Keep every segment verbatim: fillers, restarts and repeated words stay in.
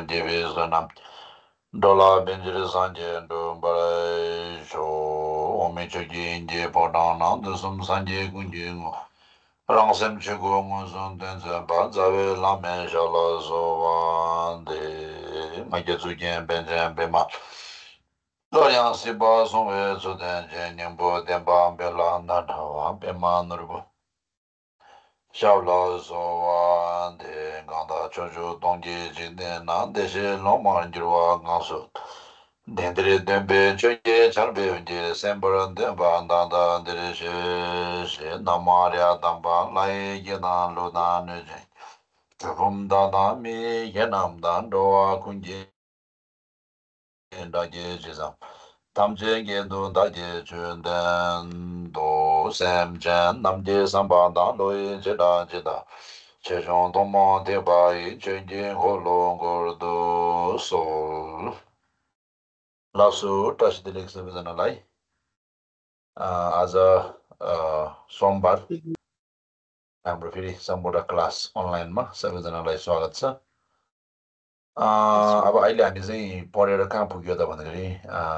Jevisonam Dola Benjiri Sanje Dumbara Sho Omichuji Inje Podana Dusum Sanje Gunjingo Rangsem Chigo Musun Tense Bazawe Lame Shala Sovande Magetsu Jen Benjen Bema Loryang Siba Songwe Zuden Jen Nyingbo Denpa Bela Nadawa Bema Nurbu Shabla Sowa De Ganda Chocho Tongji Jinde Na Deshe Loma Jirwa Gansu Dendri Dembe Choye Charbe Unje Sembara Demba Danda Dere She She Namarya Damba Lai Yedan Luna Nuje Chufum Dada Mi Yenam Dan Doa Kunji Daje Jizam Tamje Gedu Daje Chundan Do Sem Chen Namje Samba Dan Doi Jeda Jeda Chechon Tomo Tebai Chenjin Holo Gordo Sol Lasu Tash Dilik Savizanalai as a Sombar हाम्रो फेरि सम्पूर्ण class अनलाइनमा सबैजनालाई स्वागत छ अब अहिले हामी चाहिँ पढेर कहाँ पुग्यो त भन्दाखेरि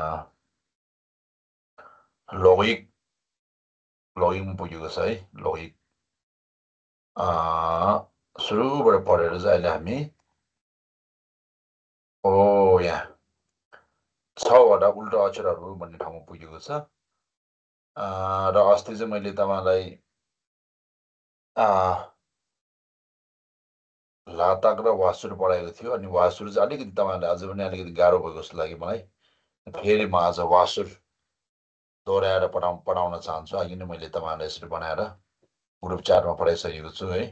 लौकिक लौकिकमा पुगेको छ है लौकिक सुरुबाट पढेर चाहिँ अहिले हामी ओ यहाँ छवटा उल्टा अक्षरहरू भन्ने ठाउँमा पुगेको छ र अस्ति चाहिँ मैले तपाईलाई लाताक र वासुर पढाएको थियो अनि वासुर चाहिँ अलिकति तपाईहरुलाई अझै पनि अलिकति गाह्रो भएको जस्तो लाग्यो मलाई फेरि म आज वासुर दोहोऱ्याएर पढाउ पढाउन चाहन्छु अघि नै मैले तपाईहरुलाई यसरी बनाएर ग्रुप चारमा पढाइसकेको छु है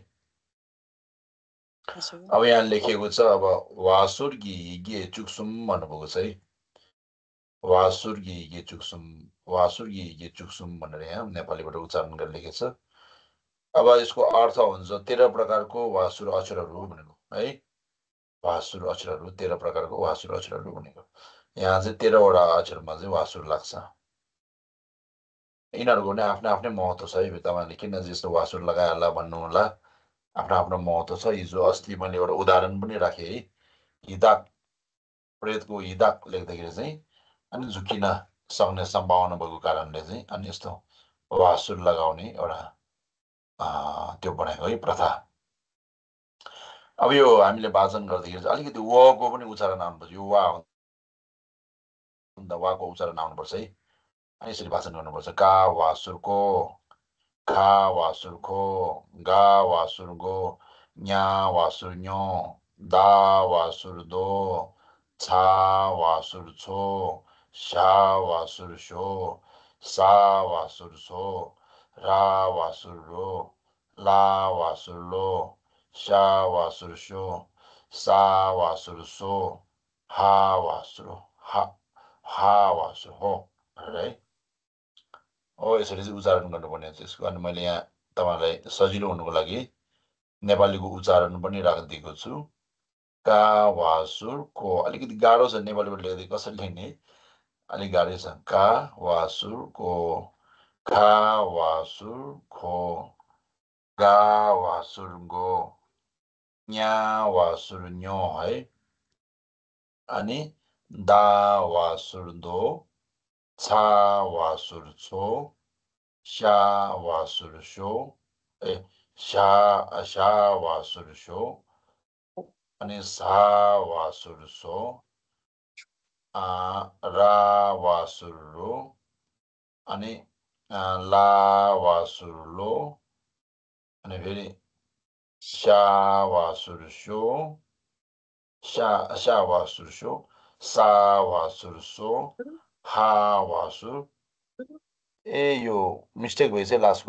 अब यहाँ लेखिएको छ अब वासुर गी गे चुक्सुम भन्नुभएको छ है वासुर गी गे चुक्सुम वासुर गी गे चुक्सुम भनेर यहाँ नेपालीबाट उच्चारण गरेर लेखेको छ अब यसको अर्थ हुन्छ तेह्र प्रकारको वासुर अक्षरहरू भनेको है वासुर अक्षरहरू तेह्र प्रकारको वासुर अक्षरहरू भनेको यहाँ चाहिँ तेह्र वटा अक्षरमा चाहिँ वासुर लाग्छ यिनीहरुको पनि आफ्नो आफ्नै महत्व छ है तपाईहरुले किन जस्तो वासुर लगाए होला भन्नु होला आफ्नो आफ्नो महत्व छ हिजो अस्ति मैले एउटा उदाहरण पनि राखे है हिदाक प्रेतको हिदाक लेख्दाखेरि चाहिँ अनि झुकिन सक्ने सम्भावना भएको कारणले चाहिँ अनि यस्तो वासुर लगाउने एउटा त्यो बनाएको है प्रथा अब यो हामीले वाचन गर्दाखेरि चाहिँ अलिकति वको पनि उच्चारण आउनुपर्छ यो वा भन्दा वाको उच्चारण आउनुपर्छ है अनि यसरी वाचन गर्नुपर्छ का वासुरको खा वासुरको गा वासुरगो न्या वासुरन्यो दा वासुरदो छा वासुरछो शा वासुरशो सा वासुरछो रा वासुरो ला वासुरलो शा वासुरशो सा वासुरसो हा वासुरो हा हा वासुर हो है हो यसरी चाहिँ उच्चारण गर्नुपर्ने छ यसको अनि मैले यहाँ तपाईहरुलाई सजिलो हुनुको लागि नेपालीको उच्चारण पनि राखिदिएको छु का वासुर को अलिकति गाह्रो छ नेपालीबाट लेख्दै कसरी लेख्ने अलि गाह्रो छ का वासुर को खा वासुर खो गा वासुर गो न्या वासुर न्यो है अनि दा वासुर दो छा वासुर छो शा वासुर शो ए शा शा वासुर शो अनि सा वासुर सो रा वासुर रो अनि ला वासुर लो अनि फेरि शा वासुर शो शा शा वासुर शो सा वासुर सो हा वासुर ए यो मिस्टेक भएछ लास्टको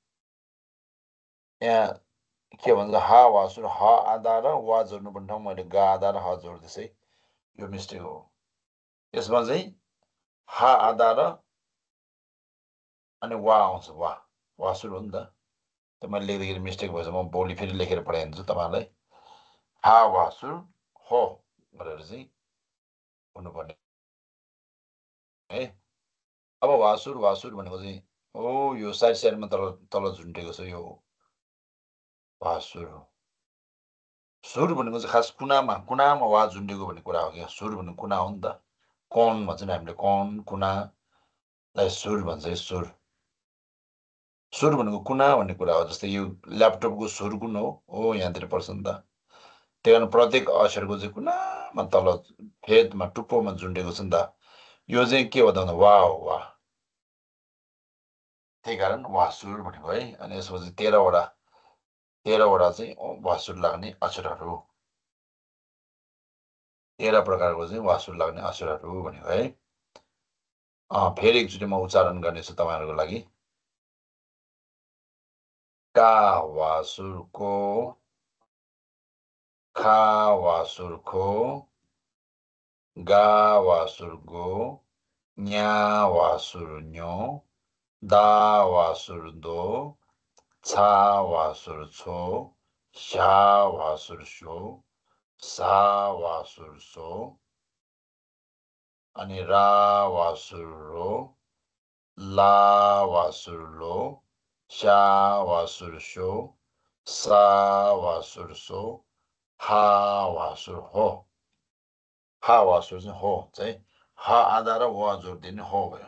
यहाँ के भन्छ हा वासुर ह आधा र वा जोड्नुपर्ने ठाउँ मैले गा आधा र ह जोड्दैछु है यो मिस्टेक हो यसमा चाहिँ हा आधा र अनि वा आउँछ वा वासुर हो नि त त्यो मैले लेख्दाखेरि मिस्टेक भएछ म भोलि फेरि लेखेर पठाइदिन्छु तपाईहरुलाई हा वासुर हो भनेर चाहिँ हुनुपर्ने है अब वासुर वासुर भनेको चाहिँ ओ यो साइड साइडमा तल तल झुन्टेको छ यो वासुर सुर भनेको चाहिँ खास कुनामा कुनामा आवाज झुन्डेको भन्ने कुरा हो क्या सुर भन्ने कुना हो नि त कौन भन्छ नि हामीले कौन कुनालाई सुर भन्छ सुर सुर भनेको कुना भन्ने कुरा हो जस्तै यो ल्यापटपको सुर कुन हो हो यहाँतिर पर्छ नि त त्यही कारण प्रत्येक अक्षरको चाहिँ कुनामा तल फेदमा टुप्पोमा झुन्डेको छ नि त यो चाहिँ के हो त भन्दा वाह हो वाह त्यही कारण वासुर भनेको है अनि यसपछि तेह्रवटा तेह्रवटा चाहिँ वासुर लाग्ने अक्षरहरू तेह्र प्रकारको चाहिँ वासुर लाग्ने अक्षरहरू भनेको है फेरि एकचोटि म उच्चारण गर्नेछु तपाईँहरूको लागि का वासुरको खा वासुरको गा वासुरगो न्या वासुरन्यो दा वासुरदो छा वासुरछो शा वासुरशो सा वासुरसो अनि रा वासुरो ला वासुरलो शा वासुरशो सा वासुरसो हा वासुर हो हा वासुर चाहिँ हो चाहिँ हा आधा र वा जोड दिने हो भयो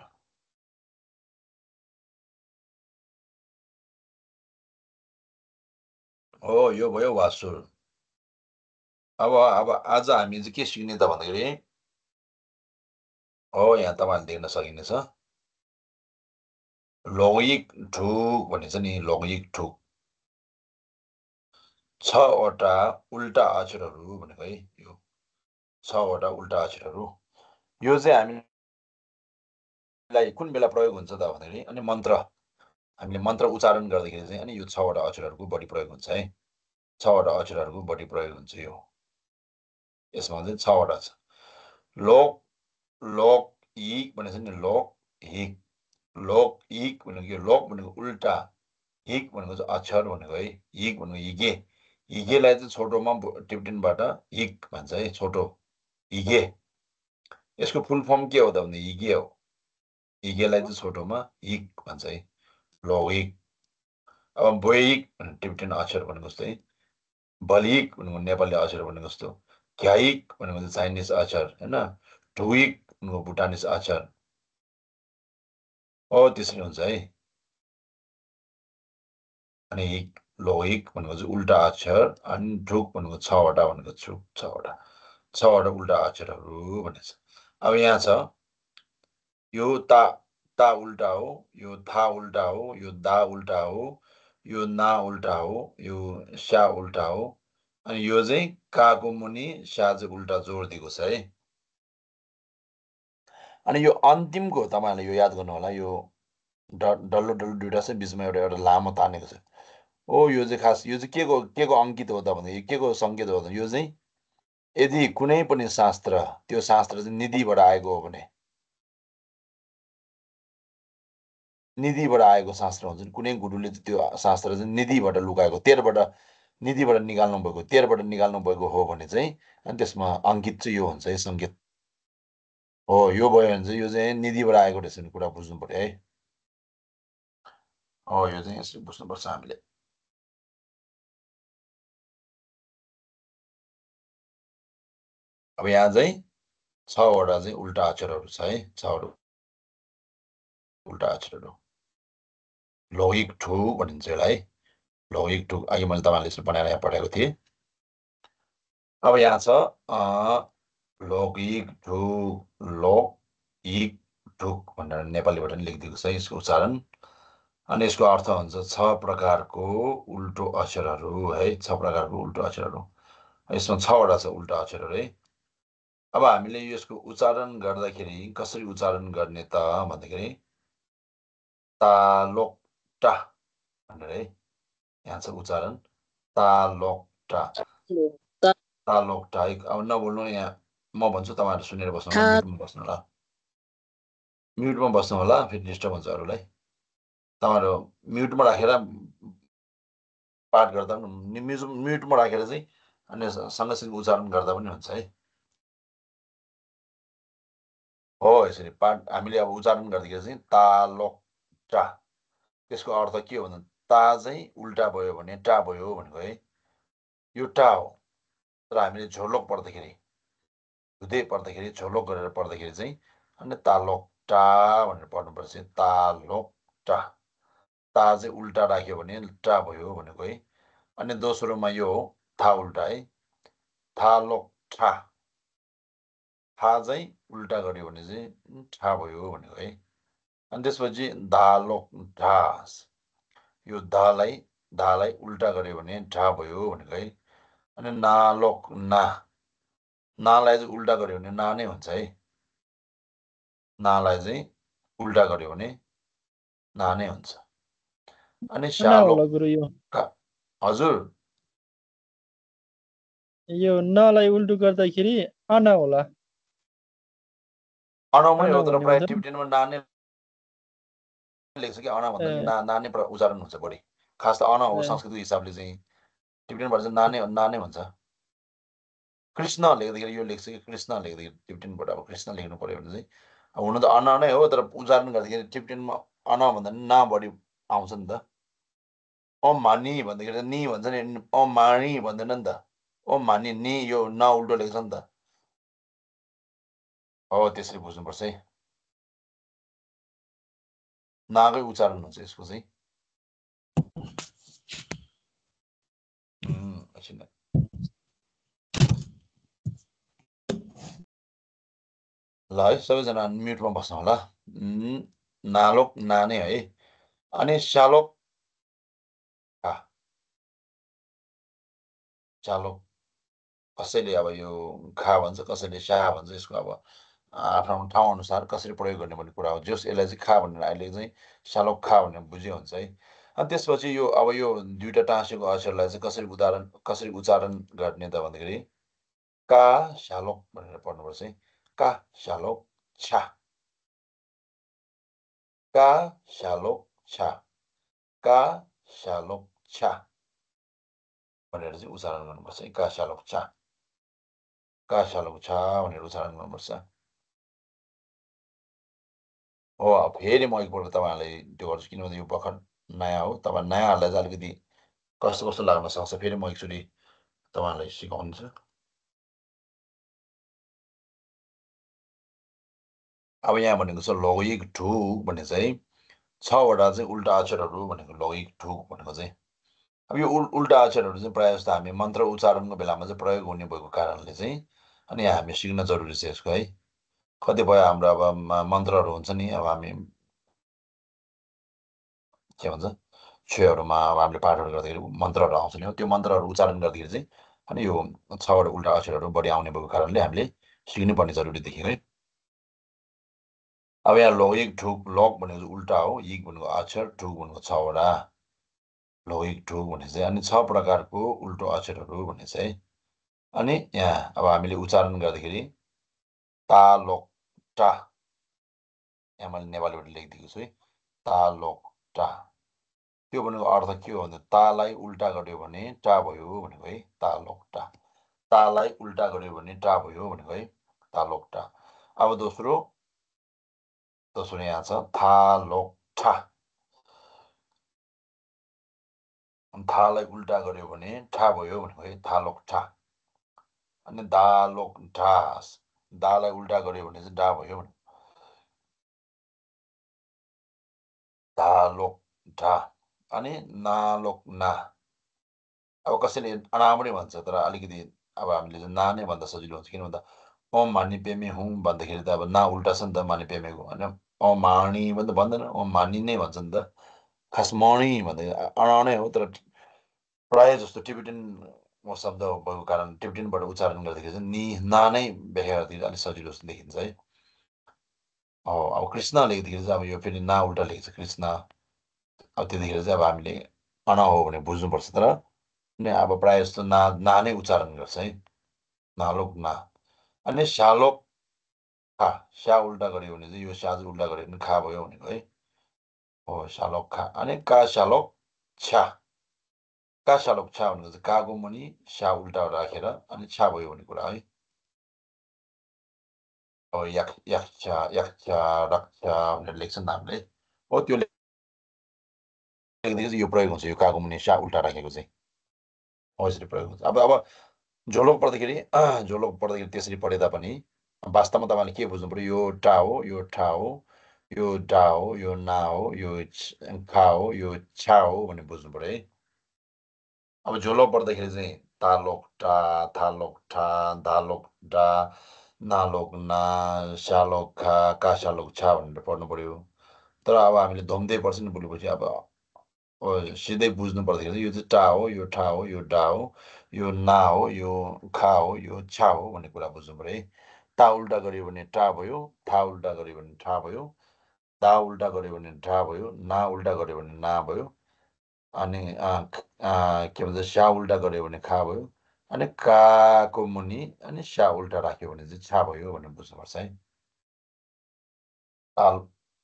हो यो भयो वासुर अब अब आज हामी चाहिँ के सिक्ने त भन्दाखेरि हो यहाँ तपाईँहरूले देख्न सकिनेछ लौगिक ढुक भनिन्छ नि लौगिक ढुक छवटा उल्टा अक्षरहरू भनेको है यो छवटा उल्टा अक्षरहरू यो चाहिँ हामीलाई कुन बेला प्रयोग हुन्छ त भन्दाखेरि अनि मन्त्र हामीले मन्त्र उच्चारण गर्दाखेरि चाहिँ अनि यो छवटा अक्षरहरूको बढी प्रयोग हुन्छ है छवटा अक्षरहरूको बढी प्रयोग हुन्छ यो यसमा चाहिँ छवटा छ लोक लोक हिक भनेको छ नि लोक हिक लोक हिक भनेको यो लोक भनेको उल्टा हिक भनेको चाहिँ अक्षर भनेको है हिक भनेको हिगे हिगेलाई चाहिँ छोटोमा टिप्टिनबाट हिक भन्छ है छोटो हिगे यसको फुल फर्म के हो त भन्दा हिगे हो हिगेलाई चाहिँ छोटोमा हिक भन्छ है लौहिक अब बोइक टिप्टिन अक्षर भनेको जस्तै बलिक भनेको नेपाली अक्षर भनेको जस्तो घ्याइक भनेको चाहिँ चाइनिज अक्षर होइन ढुइक भनेको भुटानिज अक्षर हो त्यसरी हुन्छ है अनि हिक लौहिक भनेको चाहिँ उल्टा अक्षर अनि ढुक भनेको छवटा भनेको छु छवटा छवटा उल्टा अक्षरहरू भनेछ अब यहाँ छ यो ता ता उल्टा हो यो था उल्टा हो यो दा उल्टा हो यो ना उल्टा हो यो स्या उल्टा हो अनि यो चाहिँ काको मुनि स्या चाहिँ उल्टा जोड दिएको छ है अनि यो अन्तिमको तपाईँहरूले यो याद गर्नु होला यो ड डल्लो डल्लो दुइटा चाहिँ बिचमा एउटा एउटा लामो तानेको छ ओ यो चाहिँ खास यो चाहिँ के को के को अङ्कित हो त भन्दाखेरि के को सङ्केत हो त यो चाहिँ यदि कुनै पनि शास्त्र त्यो शास्त्र चाहिँ निधिबाट आएको हो भने निधिबाट आएको शास्त्र हुन्छ कुनै गुरुले त्यो शास्त्र चाहिँ निधिबाट लुकाएको तेह्रबाट निधिबाट निकाल्नु भएको तेह्रबाट निकाल्नु भएको हो भने चाहिँ अनि त्यसमा अङ्कित चाहिँ यो हुन्छ है सङ्केत हो यो भयो भने चाहिँ यो चाहिँ निधिबाट आएको रहेछ भने कुरा बुझ्नु पर्यो है हो यो चाहिँ यसरी बुझ्नुपर्छ हामीले अब यहाँ चाहिँ छवटा चाहिँ उल्टा अक्षरहरू छ है छवटा उल्टा अक्षरहरू लौहिक ठु भनिन्छ यसलाई है लौहिक ठु अघि मैले तपाईँहरूले यसरी बनाएर यहाँ पठाएको थिएँ अब यहाँ छ लौकिक ढुक लौकिक ढुक भनेर नेपालीबाट नि लेखिदिएको छ यसको उच्चारण अनि यसको अर्थ हुन्छ छ प्रकारको उल्टो अक्षरहरू है छ प्रकारको उल्टो अक्षरहरू यसमा छवटा छ उल्टा अक्षरहरू है अब हामीले यसको उच्चारण गर्दाखेरि कसरी उच्चारण गर्ने त भन्दाखेरि तालोक्टा भनेर है यहाँ छ उच्चारण तालोक्टा तालोक्टा अब नबोल्नु यहाँ म भन्छु तपाईँहरू सुनेर बस्नु होला म्युटमा बस्नु होला म्युटमा बस्नु होला फेरि डिस्टर्ब हुन्छ अरूलाई तपाईँहरू म्युटमा राखेर पाठ गर्दा पनि म्युट म्युटमा राखेर चाहिँ अनि सँगसँगै उच्चारण गर्दा पनि हुन्छ है हो यसरी पाठ हामीले अब उच्चारण गर्दाखेरि चाहिँ तालोक्टा त्यसको अर्थ के हो भन्दा ता चाहिँ उल्टा भयो भने टा भयो भनेको है यो टा हो तर हामीले झोलोक पढ्दाखेरि हुँदै पढ्दाखेरि झोलोक गरेर पढ्दाखेरि चाहिँ अनि तालोक टा भनेर पढ्नुपर्छ तालोक टा ता चाहिँ उल्टा राख्यो भने टा भयो भनेको है अनि दोस्रोमा यो हो था उल्टा है थालोक ठा ठा चाहिँ उल्टा गर्यो भने चाहिँ ठा भयो भनेको है अनि त्यसपछि धालोक ढास यो धालाई धालाई उल्टा गर्यो भने ढा भयो भनेको है अनि नालोक ना नालाई चाहिँ उल्टा गर्यो भने ना नै हुन्छ है नालाई चाहिँ उल्टा गर्यो भने ना नै हुन्छ अनि शालोक हजुर यो नलाई उल्टो गर्दाखेरि अना होला अनामै हो तर प्राय टिबिटेनमा ना नै लेख्छ कि अना भन्दा ना ना नै उच्चारण हुन्छ बढी खास त अना हो संस्कृतको हिसाबले चाहिँ टिबिटेनबाट चाहिँ ना नै ना नै हुन्छ कृष्ण लेख्दाखेरि यो लेख्छ कि कृष्ण लेख्दाखेरि टिबिटेनबाट अब कृष्ण लेख्नु पर्यो भने चाहिँ अब हुन त अना नै हो तर उच्चारण गर्दाखेरि टिबिटेनमा अना भन्दा ना बढी आउँछ नि त ओम मानी भन्दाखेरि नि भन्छ नि ओम मानी भन्दैन नि त ओम मानी नि यो न उल्टो लेख्छ नि त हो त्यसरी बुझ्नुपर्छ है नाकै उच्चारण हुन्छ यसको चाहिँ एकछिन ल है सबैजना म्युटमा बस्नु होला नालोक नाने है अनि शालोक शालोक कसैले अब यो खा भन्छ कसैले स्या भन्छ यसको अब आफ्नो ठाउँ अनुसार कसरी प्रयोग गर्ने भन्ने कुरा हो जस यसलाई चाहिँ खा भनेर अहिले चाहिँ शालोक खा भनेर बुझ्यो हुन्छ है अनि त्यसपछि यो अब यो दुईवटा टाँसेको अक्षरलाई चाहिँ कसरी उदाहरण कसरी उच्चारण गर्ने त भन्दाखेरि का शालोक भनेर पढ्नुपर्छ है का शालोक छा का शालोक छा का शालोक छा भनेर चाहिँ उच्चारण गर्नुपर्छ है का शालोक छा का शालोक छा भनेर उच्चारण गर्नुपर्छ हो फेरि म एकपल्ट तपाईँहरूलाई त्यो गर्छु किनभने यो भर्खर नयाँ हो तपाईँ नयाँहरूलाई चाहिँ अलिकति कस्तो कस्तो लाग्न सक्छ फेरि म एकचोटि तपाईँहरूलाई सिकाउँछु अब यहाँ भनेको छ लौकिक ढुक भन्ने चाहिँ छवटा चाहिँ उल्टा अक्षरहरू भनेको लौकिक ढुक भनेको चाहिँ अब यो उल उल्टा अक्षरहरू चाहिँ प्रायः जस्तो हामी मन्त्र उच्चारणको बेलामा चाहिँ प्रयोग हुने भएको कारणले चाहिँ अनि यहाँ हामी सिक्न जरुरी छ यसको है कतिपय हाम्रो अब मन्त्रहरू हुन्छ नि अब हामी के भन्छ छेहरूमा अब हामीले पाठहरू गर्दाखेरि मन्त्रहरू आउँछ नि हो त्यो मन्त्रहरू उच्चारण गर्दाखेरि चाहिँ अनि यो छवटा उल्टा अक्षरहरू बढी आउने भएको कारणले हामीले सिक्नुपर्ने जरुरी देखियो है अब यहाँ लौकिक ढुक लक भनेको उल्टा हो इक भनेको अक्षर ढुक भनेको छवटा लौकिक ढुक भने चाहिँ अनि छ प्रकारको उल्टो अक्षरहरू भन्ने चाहिँ अनि यहाँ अब हामीले उच्चारण गर्दाखेरि तालोक टा यहाँ मैले नेपालीबाट लेखिदिएको छु है तालोक टा त्यो भनेको अर्थ के हो भने तालाई उल्टा गर्यो भने टा भयो भनेको है तालोक टा तालाई उल्टा गर्यो भने टा भयो भनेको है तालोक टा अब दोस्रो दोस्रो यहाँ छ थालोक ठा थालाई उल्टा गर्यो भने ठा भयो भनेको है थालोक ठा अनि दालोक ढास दालाई उल्टा गर्यो भने चाहिँ डा भयो भने धालोक ढा अनि नालोक ना अब कसैले अना पनि भन्छ तर अलिकति अब हामीले चाहिँ ना नै भन्दा सजिलो हुन्छ किन भन्दा ओम मानी पेमे हुँ भन्दाखेरि त अब ना उल्टा छ नि त मानी पेमेको होइन ओम माणी पनि त भन्दैन ओम मानी नै भन्छ नि त खास मणी भन्दाखेरि अना नै हो तर प्रायः जस्तो टिबिटेन शब्द भएको कारण टिबिटेनबाट उच्चारण गर्दाखेरि चाहिँ नि ना नै व्याख्या गर्दाखेरि अलिक सजिलो जस्तो देखिन्छ है हो अब कृष्ण लेख्दाखेरि चाहिँ अब यो फेरि ना उल्टा लेख्छ कृष्ण अब त्यतिखेर चाहिँ अब हामीले अना हो भने बुझ्नुपर्छ तर नै अब प्रायः जस्तो ना ना नै उच्चारण गर्छ है नालोक ना अनि स्यालोक खा स्या उल्टा गऱ्यो भने चाहिँ यो स्या चाहिँ उल्टा गऱ्यो भने खा भयो भनेको है हो स्यालोक खा अनि का स्यालोक छ्या का स्यालोक छ्या भनेको चाहिँ काको मुनि स्या उल्टा राखेर अनि छ्या भयो भन्ने कुरा है अब यक यक्षा यक्षा रक्षा भनेर लेख्छ नि त हामीले हो त्यो लेख्दाखेरि चाहिँ यो प्रयोग हुन्छ यो काको मुनि स्या उल्टा राखेको चाहिँ हो यसरी प्रयोग हुन्छ अब अब झोलोक पढ्दाखेरि झोलोक पढ्दाखेरि त्यसरी पढे तापनि वास्तवमा तपाईँले के बुझ्नु पर्यो, यो टा हो, यो ठा हो, यो डा हो, यो ना हो, यो खा हो, यो छा हो भन्ने बुझ्नु पर्यो है। अब झोलो पढ्दाखेरि चाहिँ तालोक टा, थालोक ठा, धालोक डा, नालोक ना, सालोक खा, कासालोक छा भनेर पढ्नु पर्यो। तर अब हामीले धम्दै पर्छ नि बोलेपछि अब सिधै बुझ्नु पर्दाखेरि चाहिँ यो चाहिँ टा हो, यो ठा हो, यो डा हो, यो ना हो, यो खा हो, यो छा हो भन्ने कुरा बुझ्नु पर्यो है। ता उल्टा गऱ्यो भने टा भयो, था उल्टा गऱ्यो भने ठा भयो, दा उल्टा गऱ्यो भने ढा भयो, ना उल्टा गऱ्यो भने ना भयो, अनि के भन्छ स्या उल्टा गऱ्यो भने खा भयो, अनि काको मुनि अनि स्या उल्टा राख्यो भने चाहिँ छा भयो भनेर बुझ्नुपर्छ है। ताल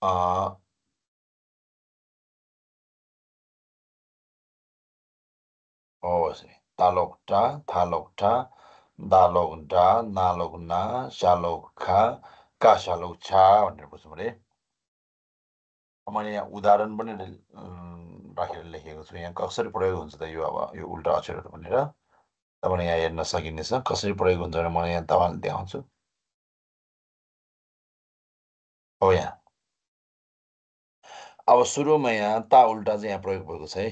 हवस् तालोक टा, थालोक ठा, दालोक डा, नालोक ना, सालोक खा, कासालोक छा भनेर बुझ्नु पर्यो। मैले यहाँ उदाहरण पनि राखेर लेखेको छु। यहाँ कसरी प्रयोग हुन्छ त यो अब यो उल्टा अक्षरहरू भनेर तपाईँले यहाँ हेर्न सकिनेछ। कसरी प्रयोग हुन्छ भने म यहाँ तपाईँलाई देखाउँछु। हो यहाँ अब सुरुमा यहाँ ता उल्टा चाहिँ यहाँ प्रयोग भएको छ है।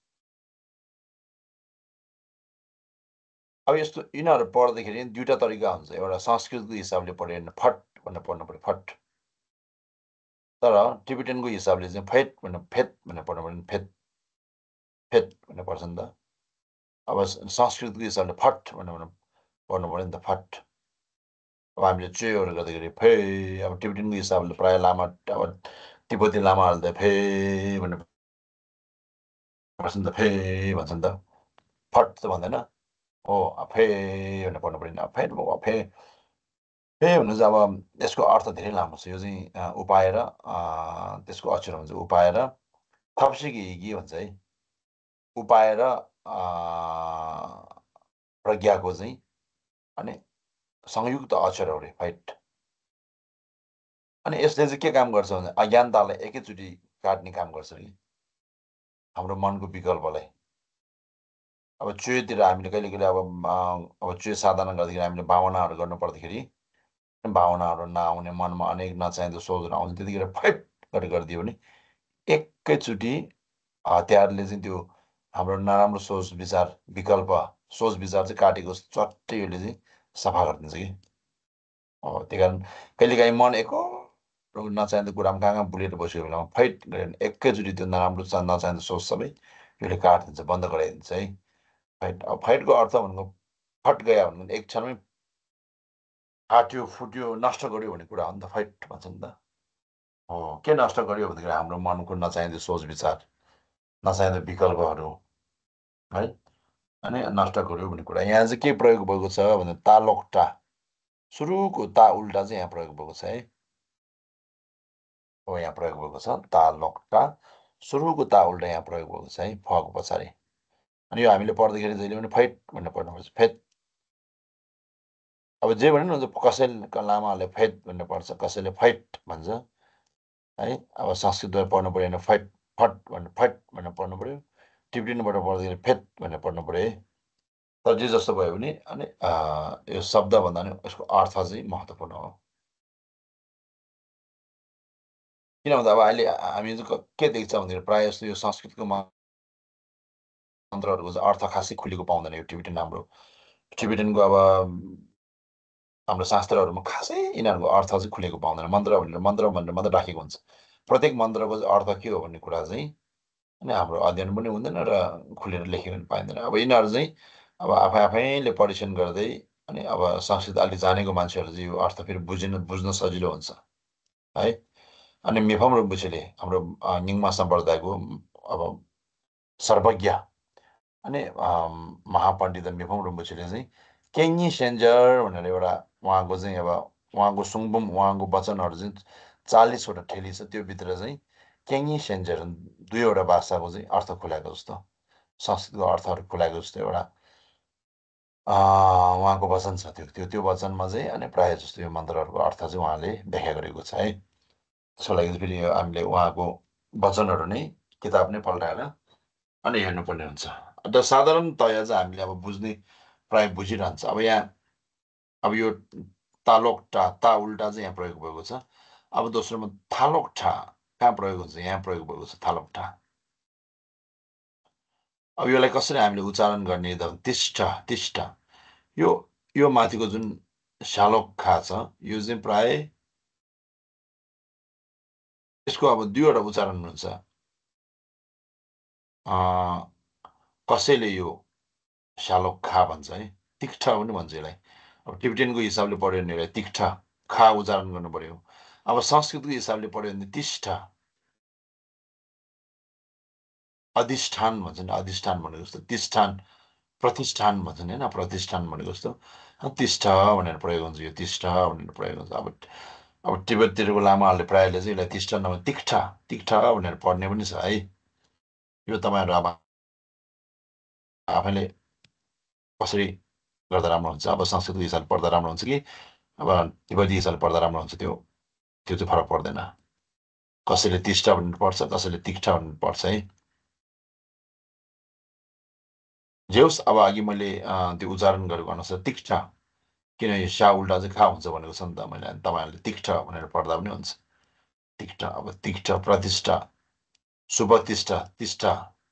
अब यस्तो यिनीहरू पढ्दाखेरि दुईवटा तरिका हुन्छ। एउटा संस्कृतको हिसाबले पढ्यो भने फट भनेर पढ्नु पर्यो, फट। तर टिबेटनको हिसाबले चाहिँ फैट भनेर फेत भनेर पढ्नु पर्यो, फेत फेत भनेर पढ्छ नि त। अब संस्कृतको हिसाबले फट भनेर पढ्नु पर्यो नि त, फट। अब हामीले चेहरू गर्दाखेरि फे, अब टिबेटनको हिसाबले प्राय लामा अब तिब्बती लामाहरूले त फे भनेर पढ्छ नि त, फे भन्छ नि त, फट त भन्दैन हो। फे भनेर पढ्नु पर्दैन, फेट फे फे भन्नु चाहिँ अब यसको अर्थ धेरै लामो छ। यो चाहिँ उपाएर त्यसको अक्षर हुन्छ उपाएर थप्सिकी हिगी भन्छ है। उपाएर प्रज्ञाको चाहिँ अनि संयुक्त अक्षर हो अरे फाइट। अनि यसले चाहिँ के काम गर्छ भने अज्ञानतालाई एकैचोटि काट्ने काम गर्छ कि हाम्रो मनको विकल्पलाई। अब चुयोतिर हामीले कहिले कहिले अब अब चुयो साधना गर्दाखेरि हामीले भावनाहरू गर्नु पर्दाखेरि भावनाहरू नआउने, मनमा अनेक नचाहिँदो सोचहरू आउँछ, त्यतिखेर फैट गरेर गरिदियो भने एकैचोटि हतियारले चाहिँ त्यो हाम्रो नराम्रो सोच विचार विकल्प सोच विचार चाहिँ काटेको चट्टै यसले चाहिँ सफा गरिदिन्छ कि। अब त्यही कारण कहिलेकाहीँ मन एको नचाहिँदो कुरामा कहाँ कहाँ बुलेर बसेको बेलामा फैट गऱ्यो भने एकैचोटि त्यो नराम्रो नचाहिँदो सोच सबै यसले काटिदिन्छ, बन्द गराइदिन्छ है। फाइट अब फाइटको अर्थ भनेको फट गयो भने एक क्षणमै फाट्यो फुट्यो नष्ट गर्यो भन्ने कुरा हो नि त, फाइट भन्छ नि त। हो के नष्ट गर्यो भन्दाखेरि हाम्रो मनको नचाहिँदो सोच विचार नचाहिँदो विकल्पहरू है, अनि नष्ट गर्यो भन्ने कुरा। यहाँ चाहिँ के प्रयोग भएको छ भने तालोकटा, सुरुको ता उल्टा चाहिँ यहाँ प्रयोग भएको छ है। हो यहाँ प्रयोग भएको छ तालोकटा, सुरुको ता उल्टा यहाँ प्रयोग भएको छ है फको पछाडि। अनि यो हामीले पढ्दाखेरि जहिले पनि फैट भनेर पढ्नुपर्छ, फेट। अब जे भने नि हुन्छ, कसैले लामाहरूले फेट भनेर पढ्छ, कसैले फैट भन्छ है। अब संस्कृतबाट पढ्नु पऱ्यो भने फैट फट भनेर फैट भनेर पढ्नु पऱ्यो, टिबेटनबाट पढ्दाखेरि फेट भनेर पढ्नु पऱ्यो है। तर जे जस्तो भयो भने अनि यो शब्दभन्दा नि यसको अर्थ चाहिँ महत्त्वपूर्ण हो। किन भन्दा अब अहिले हामी चाहिँ के देख्छ भन्दाखेरि प्रायः जस्तो यो संस्कृतको मन्त्रहरूको चाहिँ अर्थ खासै खुलेको पाउँदैन। यो टिबेटन हाम्रो टिबेटनको अब हाम्रो शास्त्रहरूमा खासै यिनीहरूको अर्थ चाहिँ खुलेको पाउँदैन। मन्त्र भनेर मन्त्र भनेर मात्रै राखेको हुन्छ। प्रत्येक मन्त्रको चाहिँ अर्थ के हो भन्ने कुरा चाहिँ अनि हाम्रो अध्ययन पनि हुँदैन र खुलेर लेखेको पनि पाइँदैन। अब यिनीहरू चाहिँ अब आफै आफैले परीक्षण गर्दै अनि अब संस्कृत अलिक जानेको मान्छेहरू चाहिँ यो अर्थ फेरि बुझिन बुझ्न सजिलो हुन्छ है। अनि मिफम रिम्पोछेले हाम्रो निङमा सम्प्रदायको अब सर्वज्ञ अनि महापण्डित मिफम रिम्पोछेले चाहिँ केङ्गी सेन्जर भनेर एउटा उहाँको चाहिँ अब उहाँको सुङबुम उहाँको वचनहरू चाहिँ चालिसवटा ठेली छ। त्यो भित्र चाहिँ केङ्गी सेन्जर दुईवटा भाषाको चाहिँ अर्थ खुलाएको जस्तो, संस्कृतको अर्थहरू खुलाएको जस्तो एउटा उहाँको वचन छ। त्यो त्यो त्यो वचनमा चाहिँ अनि प्रायः जस्तो यो मन्त्रहरूको अर्थ चाहिँ उहाँले व्याख्या गरेको छ है। त्यसको लागि फेरि हामीले उहाँको वचनहरू नै किताब नै पल्टाएर अनि हेर्नुपर्ने हुन्छ। अन्त साधारणतया चाहिँ हामीले अब बुझ्ने प्राय बुझिरहन्छ। अब यहाँ अब यो तालोकटा ता उल्टा चाहिँ यहाँ प्रयोग भएको छ। अब दोस्रोमा थालोकठा कहाँ प्रयोग हुन्छ, यहाँ प्रयोग भएको छ थालोकठा। अब यसलाई कसरी हामीले उच्चारण गर्ने त तिष्ठ तिष्ठ, यो यो माथिको जुन शालोखा छ यो चाहिँ प्राय यसको अब दुईवटा उच्चारण हुन्छ। कसैले यो शालोखा भन्छ है, तिक्ठ पनि भन्छ यसलाई। अब टिबिटेनको हिसाबले पढ्यो भने यसलाई तिक्ठ खा उच्चारण गर्नु पर्यो। अब संस्कृतको हिसाबले पढ्यो भने तिष्ठ अधिष्ठान भन्छ नि, अधिष्ठान भनेको जस्तो तिष्ठान प्रतिष्ठान भन्छ नि होइन, प्रतिष्ठान भनेको जस्तो तिष्ठ भनेर प्रयोग हुन्छ, यो तिष्ठ भनेर प्रयोग हुन्छ। अब अब तिब्बततिरको लामाहरूले प्रायःले चाहिँ यसलाई तिष्ठ नभए तिक्ठ तिक्ठ भनेर पढ्ने पनि छ है। यो तपाईँहरू अब आफैले कसरी गर्दा राम्रो हुन्छ, अब संस्कृतको हिसाबले पढ्दा राम्रो हुन्छ कि अब तिब्बती हिसाबले पढ्दा राम्रो हुन्छ, त्यो त्यो चाहिँ फरक पर्दैन। कसैले तिष्ठ भनेर पढ्छ, कसैले तिक्ठ भनेर पढ्छ है। जे होस्, अब अघि मैले त्यो उच्चारण गरेको अनुसार तिक्ठ, किन यो सा उल्टा चाहिँ खा हुन्छ भनेको छ नि त मैले, तपाईँहरूले तिक्ठ भनेर पढ्दा पनि हुन्छ तिक्ठ। अब तिक्ठ प्रतिष्ठा शुभतिष्ठ तिष्ठ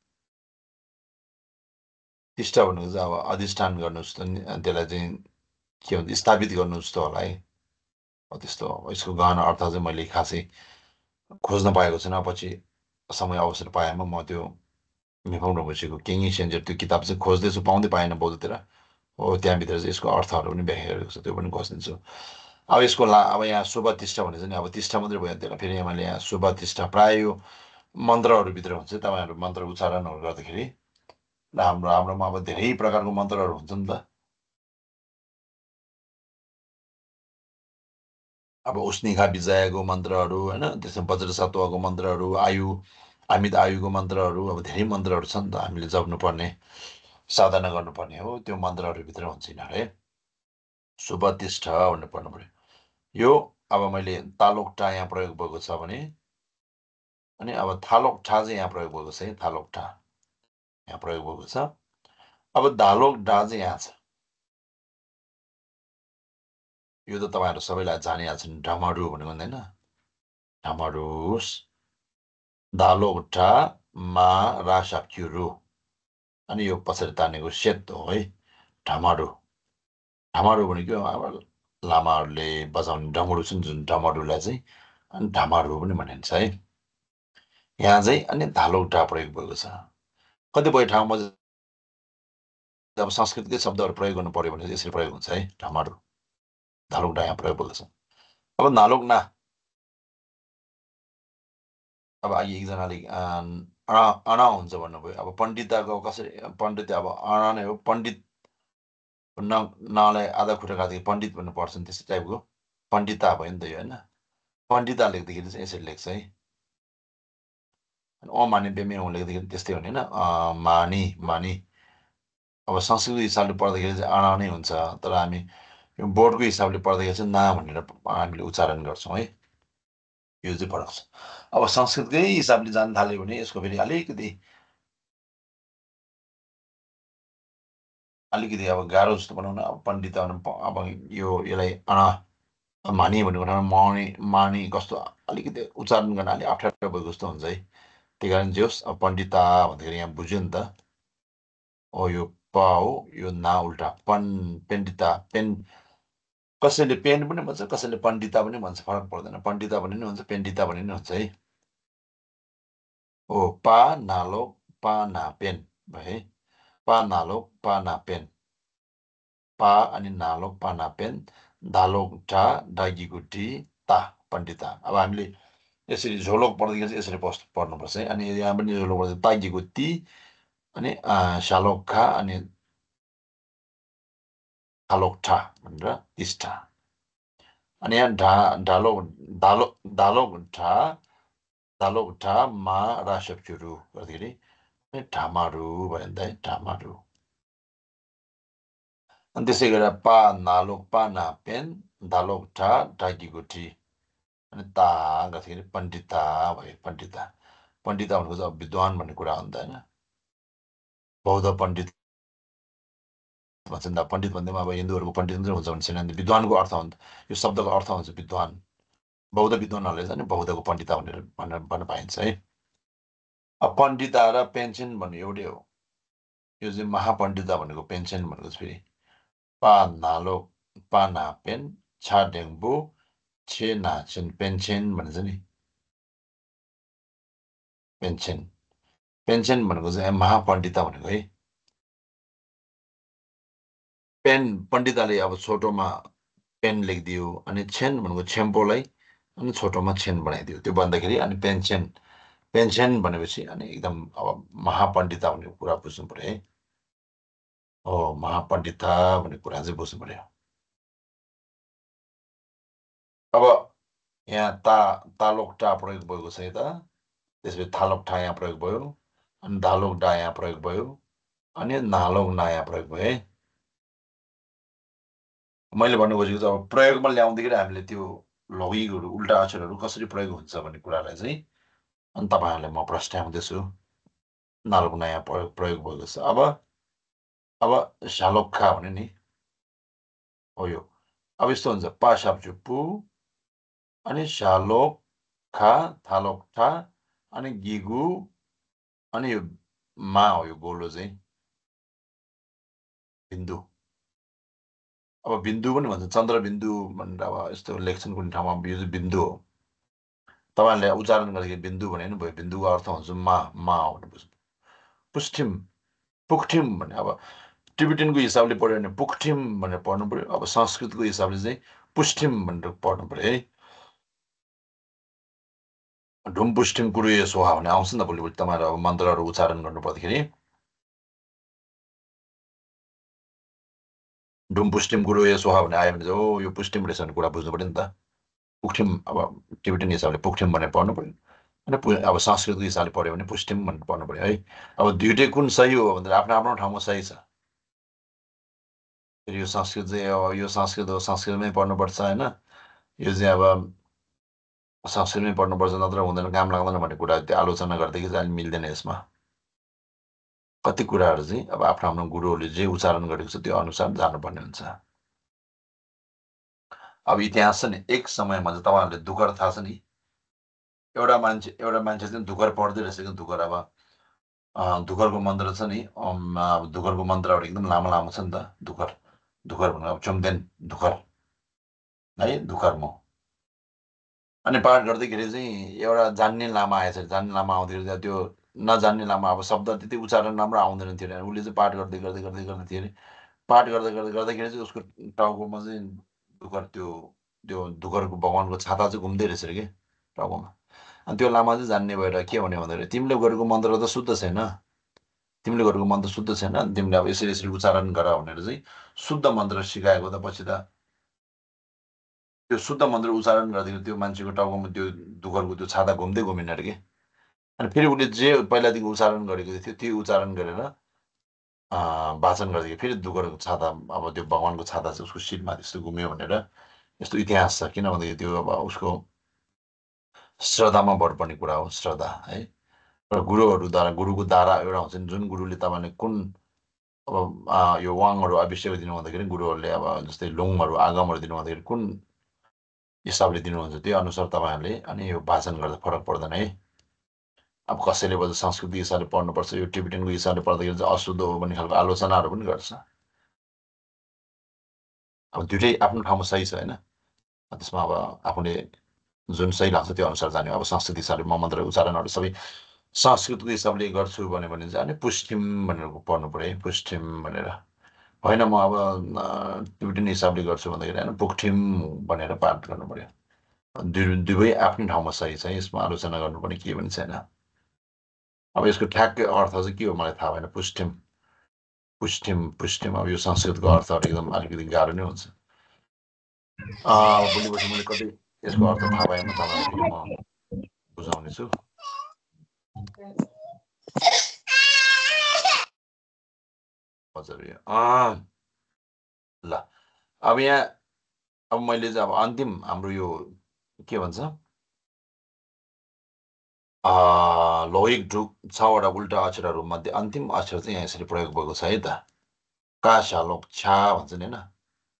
तिष्ठ भनेको चाहिँ अब अधिष्ठान गर्नु जस्तो, त्यसलाई चाहिँ के भन्छ स्थापित गर्नु जस्तो होला है। त्यस्तो यसको गहन अर्थ चाहिँ मैले खासै खोज्न पाएको छैन। पछि समय अवसर पाएमा म त्यो मिफाउन बसेको केङ्गी सेन्जर त्यो किताब चाहिँ खोज्दैछु, पाउँदै पाएन बौद्धतिर हो, त्यहाँभित्र चाहिँ यसको अर्थहरू पनि व्याख्या गरेको छ, त्यो पनि खोजिदिन्छु। अब यसको ला अब यहाँ शुभतिष्ठ भने चाहिँ अब तिष्ठ मात्रै भयो त्यसलाई, फेरि मैले यहाँ शुभतिष्ठ प्राय यो मन्त्रहरूभित्र हुन्छ। तपाईँहरू मन्त्र उच्चारणहरू गर्दाखेरि हाम्रो हाम्रोमा अब धेरै प्रकारको मन्त्रहरू हुन्छ नि त। अब उष्णिखा विजयको मन्त्रहरू होइन, त्यसमा वज्रसत्वको मन्त्रहरू, आयु अमित आयुको मन्त्रहरू, अब धेरै मन्त्रहरू छ नि त, हामीले जप्नुपर्ने साधना गर्नुपर्ने हो, त्यो मन्त्रहरूभित्र हुन्छ यिनीहरू है। शुभतिष्ठ भनेर पढ्नु पर्यो। यो अब मैले तालोकटा यहाँ प्रयोग भएको छ भने, अनि अब थालोकठा चाहिँ यहाँ प्रयोग भएको छ है, थालोकठा यहाँ प्रयोग भएको छ। अब धालोकडा चाहिँ यहाँ छ, यो त तपाईँहरू सबैलाई जानिहाल्छन्, ढमरु भनेको हुँदैन, ढमरुस धालोकठा मा रासाक्युरु, अनि यो पछाडि तानेको सेत हो है, ढमरु। ढमरु भनेको अब लामाहरूले बजाउने डमरु छन् जुन डमरुलाई चाहिँ अनि ढमरु पनि भनिन्छ है। यहाँ चाहिँ अनि धालोकठा प्रयोग भएको छ। कतिपय ठाउँमा अब संस्कृतकै शब्दहरू प्रयोग गर्नु पर्यो भने यसरी प्रयोग हुन्छ है, ढमरु धालोकठा यहाँ प्रयोग भएको छ। अब नालोकना, अब अघि एकजनाले अणा अणा हुन्छ भन्नुभयो। अब पण्डितको कसरी, पण्डित अब अणा नै हो, पण्डित न नलाई आधा खुट्टा काटेको पण्डित भन्नु पर्छ नि, त्यस्तै टाइपको पण्डिता भयो नि त यो होइन। पण्डिता लेख्दाखेरि चाहिँ यसरी लेख्छ है, अ माने बेमे औँ लेख्दाखेरि त्यस्तै हुने होइन, मानी मानी। अब संस्कृत हिसाबले पढ्दाखेरि चाहिँ अणा नै हुन्छ, तर हामी यो बोर्डको हिसाबले पढ्दाखेरि चाहिँ ना भनेर हामीले उच्चारण गर्छौँ है, यो चाहिँ फरक छ। अब संस्कृतकै हिसाबले जान थाल्यो भने यसको फेरि अलिकति अलिकति अब गाह्रो जस्तो बनाउन। अब पण्डित अब यो यसलाई अणा मानी भनेको ठाउँमा मनी मानी कस्तो अलिकति उच्चारण गर्न अलिक अप्ठ्यारो भएको जस्तो हुन्छ है। त्यही कारण जे होस्, अब पण्डिता भन्दाखेरि यहाँ बुझ्यो नि त, ओ यो प हो, यो ना उल्टा पन पेण्डिता पेन, कसैले पेन पनि भन्छ, कसैले पण्डिता पनि भन्छ, फरक पर्दैन, पण्डिता पनि हुन्छ पेण्डिता पनि हुन्छ है। ओ पा नालो पा ना पेन भए, पा नालो पा ना पेन, पा अनि नालो पा ना पेन, धालो ढा डागी गुटी ता पण्डिता। अब हामीले यसरी झोलोक पढ्दाखेरि चाहिँ यसरी पढ पढ्नुपर्छ है। अनि यहाँ पनि झोलोक पढ्दा तागी गुटी अनि शालोखा अनि थालोकठा भनेर तिष्ठा। अनि यहाँ ढा ढालो धालो धालो ढा धालो ढा मा रासक्युरु गर्दाखेरि ढामारु भयो नि त है, ढामारु। अनि त्यसै गरेर पा नालोक पा ना पेन धालोक ढा ढाकी गुठी, अनि ता गर्दाखेरि पण्डिता भयो, पण्डिता। पण्डिता भनेको चाहिँ अब विद्वान भन्ने कुरा हो नि त होइन, बौद्ध पण्डित भन्छ नि त पण्डित भन्दैमा अब हिन्दूहरूको पण्डित मात्रै हुन्छ भने छैन विद्वानको अर्थ हुन्छ यो शब्दको अर्थ हुन्छ विद्वान बौद्ध विद्वानहरूले चाहिँ बौद्धको पण्डिता भनेर भनेर भन्न पाइन्छ है अब पण्डिता र पेन्सन भन्ने एउटै हो यो चाहिँ महापण्डिता भनेको पेन्सन भनेको फेरि पा नालो पा नापेन छा डेङ्बु छे नाचेन पेन्सन भनेको चाहिँ नि पेन्सन पेन्सन भनेको चाहिँ महापण्डिता भनेको है पेन पण्डिताले अब छोटोमा पेन लेखिदियो अनि छेन भनेको छेम्पोलाई अनि छोटोमा छेन बनाइदियो त्यो भन्दाखेरि अनि पेन्सन पेन्सन भनेपछि अनि एकदम अब महापण्डिता भन्ने कुरा बुझ्नु पर्यो है हो महापण्डिता भन्ने कुरा चाहिँ बुझ्नु पर्यो अब यहाँ ता तालोकटा प्रयोग भएको छ यता त्यसपछि थालोकटा यहाँ प्रयोग भयो अनि धालोकडा यहाँ प्रयोग भयो अनि नालोकना यहाँ प्रयोग भयो है मैले भन्नु खोजेको चाहिँ अब प्रयोगमा ल्याउँदाखेरि हामीले त्यो लौकिकहरू उल्टा अक्षरहरू कसरी प्रयोग हुन्छ भन्ने कुरालाई चाहिँ अनि तपाईँहरूलाई म प्रस्ट्याउँदैछु नालोकना यहाँ प्रयोग प्रयोग भएको छ अब अब शालोक्खा भने नि हो यो अब यस्तो हुन्छ पा साप्चु पु अनि शालोक्खा थालोक्ठा अनि गिगु अनि यो मा हो यो गोलो चाहिँ बिन्दु अब बिन्दु पनि भन्छ चन्द्रबिन्दु भनेर अब यस्तो लेख्छन् कुनै ठाउँमा यो चाहिँ बिन्दु हो तपाईँहरूले उच्चारण गर्दाखेरि बिन्दु भने नि भयो बिन्दुको अर्थ हुन्छ मा मा हो भने बुझ्नु पुष्ठिम पुख्ठिम भने अब टिबिटियनको हिसाबले पढ्यो भने पुख्ठिम भनेर पढ्नु पऱ्यो अब संस्कृतको हिसाबले चाहिँ पुष्ठिम भनेर पढ्नु पऱ्यो है ढुमपुष्ठिम कुरुए सोहा भने आउँछ नि त भोलिपल्ट तपाईँहरू अब मन्त्रहरू उच्चारण गर्नु पर्दाखेरि ढुमपुष्ठिम कुरुए सोहा भने आयो भने चाहिँ ओ यो पुष्ठिम रहेछ भन्ने कुरा बुझ्नु पऱ्यो नि त पुख्ठिम अब टिबिटियन हिसाबले पुख्ठिम भनेर पढ्नु पऱ्यो अनि अब संस्कृतको हिसाबले पढ्यो भने पुष्ठिम भनेर पढ्नु पऱ्यो है अब दुइटै कुन सही हो भन्दा आफ्नो आफ्नो ठाउँमा सही छ फेरि यो संस्कृत चाहिँ अब यो संस्कृत हो संस्कृतमै पढ्नुपर्छ होइन यो चाहिँ अब संस्कृतमै पढ्नुपर्छ नत्र हुँदैन काम लाग्दैन भन्ने कुरा त्यो आलोचना गर्दाखेरि चाहिँ मिल्दैन यसमा कति कुराहरू चाहिँ अब आफ्नो आफ्नो गुरुहरूले जे उच्चारण गरेको छ त्यो अनुसार जानुपर्ने हुन्छ अब इतिहास छ नि एक समयमा चाहिँ तपाईँहरूले दुकर थाहा छ नि एउटा मान्छे एउटा मान्छे चाहिँ दुकर पढ्दै रहेछ कि दुकर अब दुकरको मन्त्र छ नि दुकरको मन्त्रहरू एकदम लामो लामो छ नि त दुकर दुकर भनेको अब चुम्देन दुकर है दुकर म अनि पाठ गर्दाखेरि चाहिँ एउटा जान्ने लामा आएछ जान्ने लामा आउँदाखेरि त्यो नजान्ने लामा अब शब्द त्यति उच्चारण राम्रो आउँदैन थियो अरे उसले चाहिँ पाठ गर्दै गर्दै गर्दै गर्दै थियो अरे पाठ गर्दै गर्दै गर्दाखेरि चाहिँ उसको टाउकोमा चाहिँ दुकर त्यो त्यो दुकरको भगवान्को छाता चाहिँ घुम्दै रहेछ अरे कि टाउकोमा अनि त्यो लामा चाहिँ जान्ने भएर के भन्यो भन्दाखेरि तिमीले गरेको मन्त्र त शुद्ध छैन तिमीले गरेको मन्त्र शुद्ध छैन तिमीले अब यसरी यसरी उच्चारण गर भनेर चाहिँ शुद्ध मन्त्र सिकाएको त पछि त त्यो शुद्ध मन्त्र उच्चारण गर्दाखेरि त्यो मान्छेको टाउकोमा त्यो दुकरको त्यो छाता घुम्दै घुमिन अरे कि अनि फेरि उसले जे पहिलादेखि उच्चारण गरेको थियो त्यो उच्चारण गरेर वाचन गर्दाखेरि फेरि दुकरको छाता अब त्यो भगवान्को छाता चाहिँ उसको शिरमा त्यस्तो घुम्यो भनेर यस्तो इतिहास छ किन भन्दाखेरि त्यो अब उसको श्रद्धामा भर पर्ने कुरा हो श्रद्धा है र गुरुहरूद्वारा गुरुको द्वारा एउटा हुन्छ नि जुन गुरुले तपाईँले कुन अब यो वाङहरू अभिषेक दिनु भन्दाखेरि गुरुहरूले अब जस्तै लुङहरू आगमहरू दिनु भन्दाखेरि कुन हिसाबले दिनुहुन्छ त्यो अनुसार तपाईँहरूले अनि यो वाचन गर्दा फरक पर्दैन है अब कसैले भन्छ संस्कृति हिसाबले पढ्नुपर्छ यो टिबिटियनको हिसाबले पढ्दाखेरि चाहिँ अशुद्ध हो भन्ने खालको आलोचनाहरू पनि गर्छ अब दुइटै आफ्नो ठाउँमा सही छ होइन त्यसमा अब आफूले जुन सही लाग्छ त्यो अनुसार जाने अब संस्कृत हिसाबले म मन्त्र उच्चारणहरू सबै संस्कृतको हिसाबले गर्छु भन्यो भने चाहिँ अनि पुष्टिम भनेर पढ्नु पऱ्यो है पुष्टिम भनेर होइन म अब टिबिटियन हिसाबले गर्छु भन्दाखेरि होइन पुख्ठिम भनेर पाठ गर्नु पऱ्यो दुई दुवै आफ्नै ठाउँमा सही छ यसमा आलोचना गर्नुपर्ने के पनि छैन अब यसको ठ्याक्कै अर्थ चाहिँ के हो मलाई थाहा भएन पुष्टिम पुष्टिम पुष्टिम अब यो संस्कृतको अर्थहरू एकदम अलिकति गाह्रो नै हुन्छ भोलि पर्सि मैले कति यसको अर्थ थाहा भएन तपाईँलाई फेरि म बुझाउनेछु हजुर ल अब यहाँ अब मैले चाहिँ अब अन्तिम हाम्रो यो के भन्छ लौकिक ढुक छवटा उल्टा अक्षरहरू मध्ये अन्तिम अक्षर चाहिँ यहाँ यसरी प्रयोग भएको छ है त काशालोक छा भन्छ नि होइन।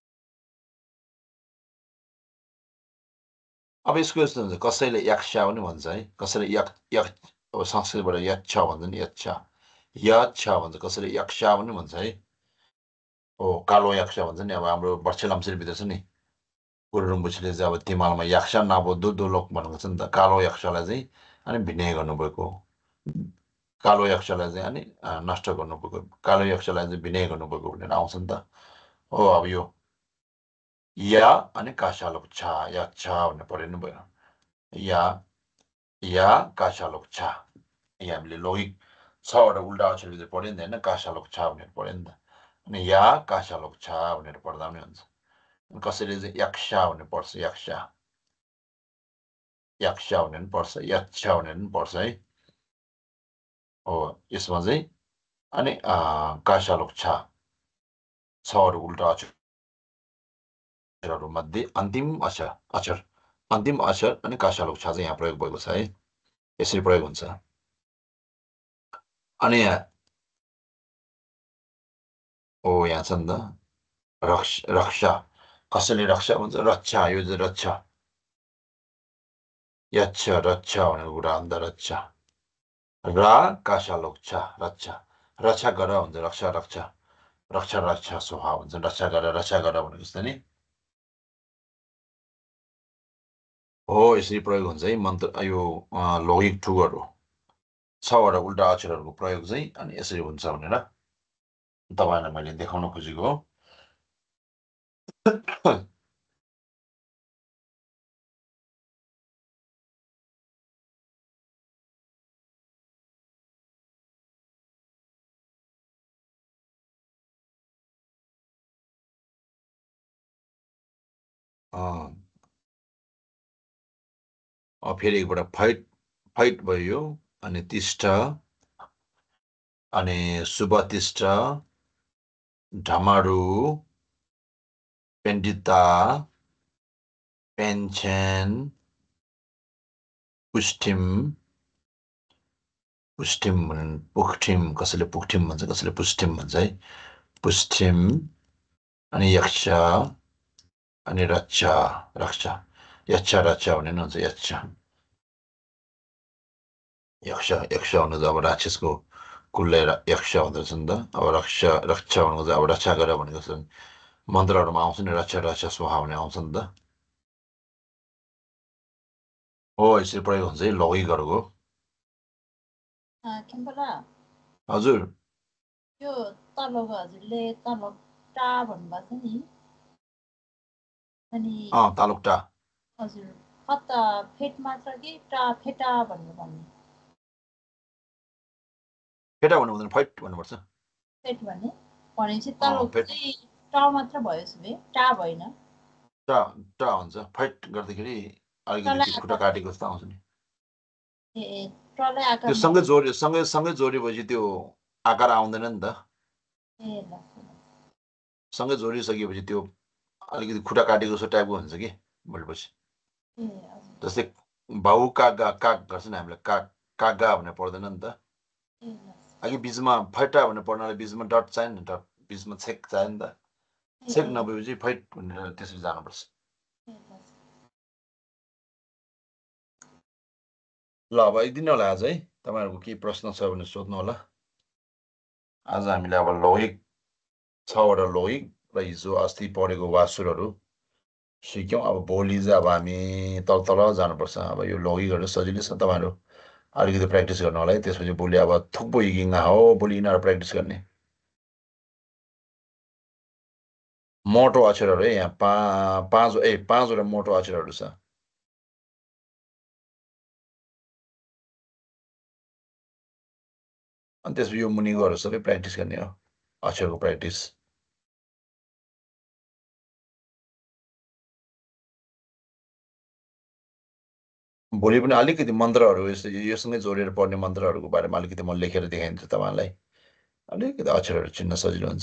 अब यसको यस्तो हुन्छ कसैले यक्षा पनि भन्छ है, कसैले यक यक अब संस्कृतबाट यच्छ भन्छ नि, यच्छ यच्छ भन्छ, कसैले यक्षा पनि भन्छ है। हो कालो यक्षा भन्छ नि। अब हाम्रो बर्छे लाम्चेभित्र छ नि गुरु रिम्पोछेले चाहिँ अब तिमालमा यक्षा नभो दो लोक भनेको छ नि त, कालो यक्षलाई चाहिँ अनि भिनय गर्नुभएको, कालो यक्षलाई चाहिँ अनि नष्ट गर्नुभएको, कालो यक्षलाई चाहिँ भिनय गर्नुभएको भनेर आउँछ नि त। हो अब यो या अनि काशालोक छा या छ भनेर पढिनु भयो, या या काशालोक छा। यहाँ हामीले लौकिक छवटा उल्टा अक्षरभित्र पढ्यो नि त होइन, काशालोक छा भनेर पढ्यो नि त। अनि या काशालोक छा भनेर पढ्दा पनि हुन्छ। कसैले चाहिँ यक्षा भनेर पढ्छ, यक्षा यक्षा भनेर पनि पढ्छ, यक्षा भनेर पनि पढ्छ है। हो यसमा चाहिँ अनि काशालोक छा छवटा उल्टा अक्षरहरू मध्ये अन्तिम अक्षर अक्षर अन्तिम अक्षर अनि काशालोक छा चाहिँ यहाँ प्रयोग भएको छ है, यसरी प्रयोग हुन्छ। अनि यहाँ हो यहाँ छ नि त रक्ष रक्षा, कसैले रक्षा भन्छ, रक्षा यो चाहिँ रक्षा, यच्छ रक्षा भनेको कुरा अन्त रक्षा, रा काशालोक छा रक्षा, रक्षा गर भन्छ, रक्षा रक्षा रक्षा रक्षा स्वभाव हुन्छ, रक्षा गर रक्षा गर भनेको जस्तो नि हो। यसरी प्रयोग हुन्छ है मन्त्र, यो लौकिक ठुगहरू छवटा उल्टा अक्षरहरूको प्रयोग चाहिँ अनि यसरी हुन्छ भनेर तपाईँलाई मैले देखाउन खोजेको हो। फेरि एकपल्ट फाइट फाइट भयो, अनि तिष्ठ, अनि शुभतिष्ठ, ढमाडु, पेन्डिता, पेन्छेन, पुष्टिम पुष्टिम पुष्टिम कसैले पुष्टिम भन्छ, कसैले पुष्टिम भन्छ है, पुष्टिम, अनि यक्ष, अनि रक्षा रक्षा यच्छ रक्षा भन्ने नि हुन्छ, यच्छ यक्ष यक्ष भन्नु चाहिँ अब राक्षसको कुललाई यक्ष भन्दछ नि त। अब रक्षा रक्षा भनेको चाहिँ अब रक्षा गर भनेको छ, मन्त्रहरूमा आउँछ नि रक्षा रक्षा स्वाहा भन्ने आउँछ नि त। हो यसरी प्रयोग हुन्छ है लौकिकहरूको। हजुर यो तल हजुरले तल टा भन्नुभएको छ नि, अनि तालुकटा हजुर कता फेट मात्र कि टा फेटा भन्नु भन्ने, फेटा भन्नु हुँदैन, फाइट भन्नुपर्छ। फेट भन्ने भनेपछि तल चाहिँ टा मात्र भयो, सुबे टा भएन, टा टा हुन्छ। फाइट गर्दाखेरि अलिकति खुट्टा काटेको जस्तो आउँछ नि, ए टलै आकार त्यो सँगै जोड्यो सँगै सँगै जोड्योपछि त्यो आकार आउँदैन नि त। ए ल सँगै जोडिसकेपछि त्यो अलिकति खुट्टा काटेको जस्तो टाइपको हुन्छ कि भोलिपछि। ए हजुर जस्तै भाउ कागा काग गर्छ नि हामीले, काग कागा भनेर पढ्दैन नि त। ए ल अघि बिचमा फैटा भनेर पढ्नाले बिचमा डट चाहियो नि, डट बिचमा छेक चाहियो नि त, छेक नभएपछि फाइट भनेर त्यसरी जानुपर्छ। ए ल ल अब यति नै होला आज है, तपाईँहरूको केही प्रश्न छ भने सोध्नु होला। आज हामीले अब लौकिक छवटा लौकिक र हिजो अस्ति पढेको वासुरहरू सिक्यौँ। अब भोलि चाहिँ अब हामी तल तल जानुपर्छ। अब यो लौकिकहरू सजिलै छ, तपाईँहरू अलिकति प्र्याक्टिस गर्नु होला है। त्यसपछि भोलि अब थुप्पो हिगिङ्गा हो, भोलि यिनीहरू प्र्याक्टिस गर्ने मोटो अक्षरहरू है। यहाँ पा पाँच ए पाँचवटा मोटो अक्षरहरू छ। अनि त्यसपछि यो मुनिकोहरू सबै प्र्याक्टिस गर्ने हो, अक्षरको प्र्याक्टिस। भोलि पनि अलिकति मन्त्रहरू योसँगै जोडेर पढ्ने मन्त्रहरूको बारेमा अलिकति म लेखेर देखाइदिन्छु तपाईँलाई, अलिकति अक्षरहरू चिन्न सजिलो हुन्छ।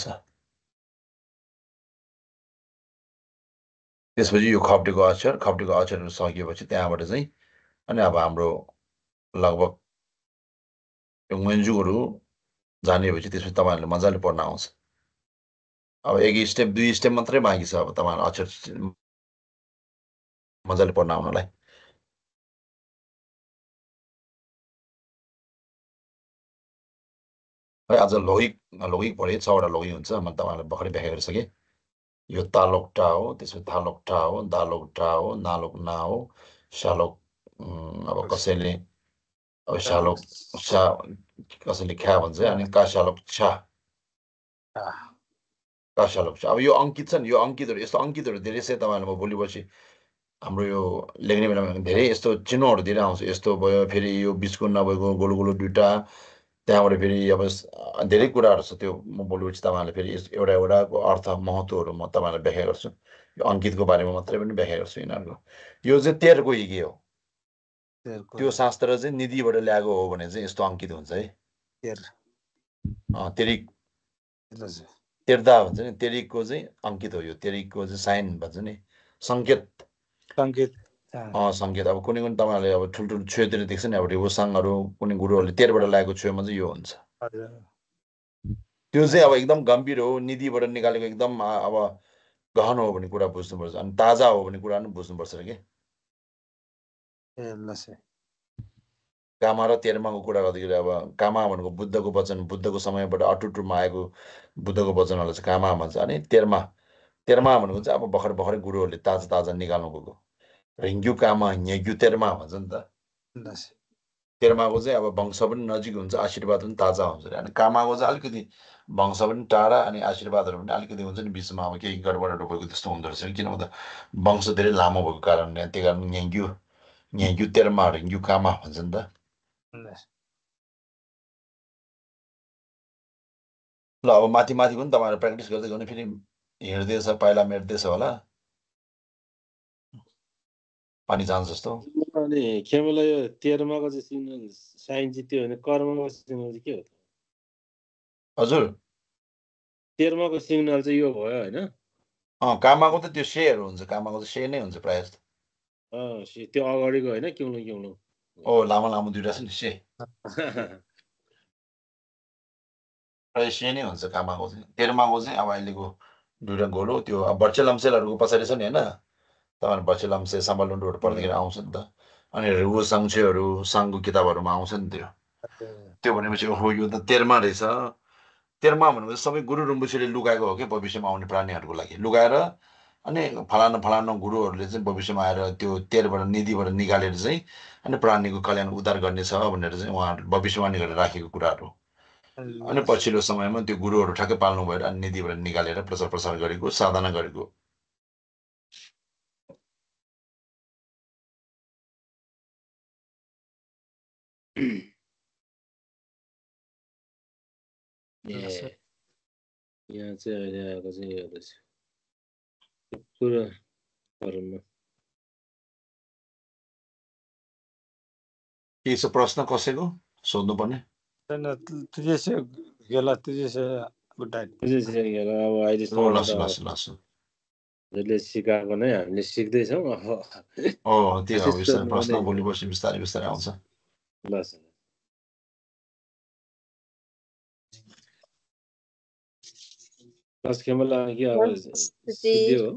त्यसपछि यो खप्टेको अक्षर खप्टेको अक्षरहरू सकिएपछि त्यहाँबाट चाहिँ अनि अब हाम्रो लगभग यो ङ्वेन्जुहरू जाने भएपछि त्यसपछि तपाईँहरूले मजाले पढ्न आउँछ। अब एक स्टेप दुई स्टेप मात्रै बाँकी छ अब तपाईँहरू अक्षर मजाले पढ्न आउनलाई है। आज लौकिक लौकिक पढेँ छवटा लौकिक हुन्छ म तपाईँहरूलाई भर्खरै व्याख्या गरिसकेँ। यो तालोक टा हो, त्यसपछि थालोक ठा हो, दालोक ढा हो, नालोक ना हो, सालोक अब कसैले अब सालोक सा कसैले ख्या भन्छ अनि कासालोक छा कासालोक छा। अब यो अङ्कित छ नि, यो अङ्कितहरू यस्तो अङ्कितहरू धेरै छ तपाईँहरूलाई म भोलि पर्सि हाम्रो यो लेख्ने बेलामा धेरै यस्तो चिन्हहरू दिएर आउँछ। यस्तो भयो, फेरि यो बिचको नभएको गोलो गोलो दुइटा, त्यहाँबाट फेरि अब धेरै कुराहरू छ त्यो म भोलि पर्सि तपाईँहरूलाई फेरि एउटा एउटाको अर्थ महत्त्वहरू म तपाईँहरूलाई व्याख्या गर्छु। यो अङ्कितको बारेमा मात्रै पनि व्याख्या गर्छु यिनीहरूको। यो चाहिँ तेह्रको हिगे हो, त्यो शास्त्र चाहिँ निधिबाट ल्याएको हो भने चाहिँ यस्तो अङ्कित हुन्छ है। तेरिक तेर्दा भन्छ नि, तेरिकको चाहिँ अङ्कित हो यो, तेरिकको चाहिँ साइन भन्छ नि, सङ्केत सङ्केत सङ्केत। अब कुनै कुनै तपाईँहरूले अब ठुल्ठुलो छुयोतिर देख्छ नि, अब रिवोसाङहरू कुनै गुरुहरूले तेरबाट ल्याएको छुयोमा चाहिँ यो हुन्छ। त्यो चाहिँ अब एकदम गम्भीर हो, निधिबाट निकालेको एकदम अब गहन हो भने कुरा बुझ्नुपर्छ, अनि ताजा हो भने कुरा पनि बुझ्नुपर्छ कि। कामा र तेर्माको कुरा गर्दाखेरि अब कामा भनेको बुद्धको वचन, बुद्धको समयबाट अटुट रूपमा आएको बुद्धको वचनहरूलाई चाहिँ कामा भन्छ। अनि तेर्मा तेर्मा भनेको चाहिँ अब भर्खर भर्खरै गुरुहरूले ताजा ताजा निकाल्नु गएको रिङ्ग्यु कामा न्याग्यु तेर्मा भन्छ नि त। तेर्माको चाहिँ अब वंश पनि नजिक हुन्छ, आशीर्वाद पनि ताजा हुन्छ। अनि कामाको चाहिँ अलिकति वंश पनि टाढा अनि आशीर्वादहरू पनि अलिकति हुन्छ नि, बिचमा अब केही गडबडहरू भएको त्यस्तो हुँदो रहेछ। किन भन्दा वंश धेरै लामो भएको कारणले, त्यही कारण न्याग्यु न्याग्यु तेर्मा रिङ्ग्यु कामा भन्छ नि त। ल अब माथि माथि पनि तपाईँहरू प्र्याक्टिस गर्दै गर्नु, फेरि हिँड्दैछ पाइला मेट्दैछ होला पानी जान्छ जस्तो। अनि खेमलाई यो तेह्रमा चाहिँ सिग्नल साइन जित्यो भने कर्मको सिग्नल चाहिँ के हो? हजुर तेह्रमा सिग्नल चाहिँ यो भयो होइन? अँ कामाको त त्यो सेहरू हुन्छ, कामाको त से नै हुन्छ प्रायः जस्तो। अँ त्यो अगाडिको होइन, किउनु किउनु ओ लामो लामो दुइटा छ नि से, प्रायः से नै हुन्छ कामाको चाहिँ। तेर्माको चाहिँ अब अहिलेको दुइटा गोलो त्यो अब बर्चे लम्सेलहरूको पछाडि छ नि होइन, तपाईँहरू बर्चे लम्से साम्बालुन्डुहरू पढ्दाखेरि आउँछ नि त। अनि रुगु सङ्क्षेहरू साङ्गु किताबहरूमा आउँछ नि त्यो। त्यो भनेपछि ओहो यो त तेर्मा रहेछ। तेर्मा भनेको सबै गुरु रुम्बुसीले लुगाएको हो कि भविष्यमा आउने प्राणीहरूको लागि लुगाएर, अनि फलाना फलाना गुरुहरूले चाहिँ भविष्यमा आएर त्यो तेरबाट निधिबाट निकालेर चाहिँ अनि प्राणीको कल्याण उद्धार गर्नेछ भनेर चाहिँ उहाँहरूले भविष्यवाणी गरेर राखेको कुराहरू। अनि पछिल्लो समयमा त्यो गुरुहरू ठ्याक्कै पाल्नु भएर अनि निधिबाट निकालेर प्रचार प्रसार गरेको साधना गरेको। यहाँ चाहिँ अहिले आएको चाहिँ यो रहेछ पुरा फर्ममा। के छ प्रश्न कसैको सोध्नुपर्ने? तुझे से गेला तुझे से गुड नाइट तुझे से गेला। अब अहिलेसम्म लस लस लस जसले सिकाएको नै हामीले सिक्दैछौँ। हो त्यो हो, बिस्तारै प्रश्न भोलि पर्सि बिस्तारै बिस्तारै आउँछ। लस लस खेमला के अब सिद्धियो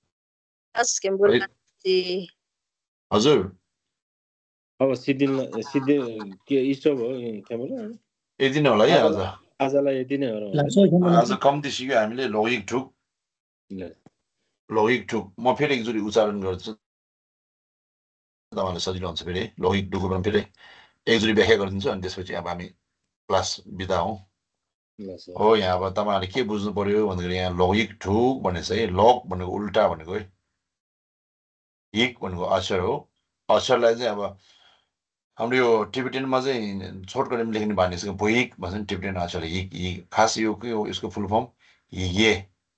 हजुर अब सिद्धिन सिद्धि के स्टप हो खेमला यति नै होला है आज। आजलाई यति नै हो। आज कम्ती सिक्यो हामीले लौकिक ठुक लौकिक ठुक। म फेरि एकचोटि उच्चारण गर्छु तपाईँलाई सजिलो हुन्छ। फेरि लौकिक ठुकमा फेरि एकचोटि व्याख्या गरिदिन्छु अनि त्यसपछि अब हामी क्लास बिदा हौँ। हो यहाँ अब तपाईँहरूले के बुझ्नु पर्यो भन्दाखेरि यहाँ लौकिक ठुक भने चाहिँ लक भनेको उल्टा भनेको है, हिक भनेको अक्षर हो। अक्षरलाई चाहिँ अब हाम्रो यो टिबेटनमा चाहिँ छोटकरीमा लेख्ने बानी छ, भुइक भन्छ नि टिबेटन अक्षर हिक हिक। खास यो के हो यसको फुल फर्म हिगे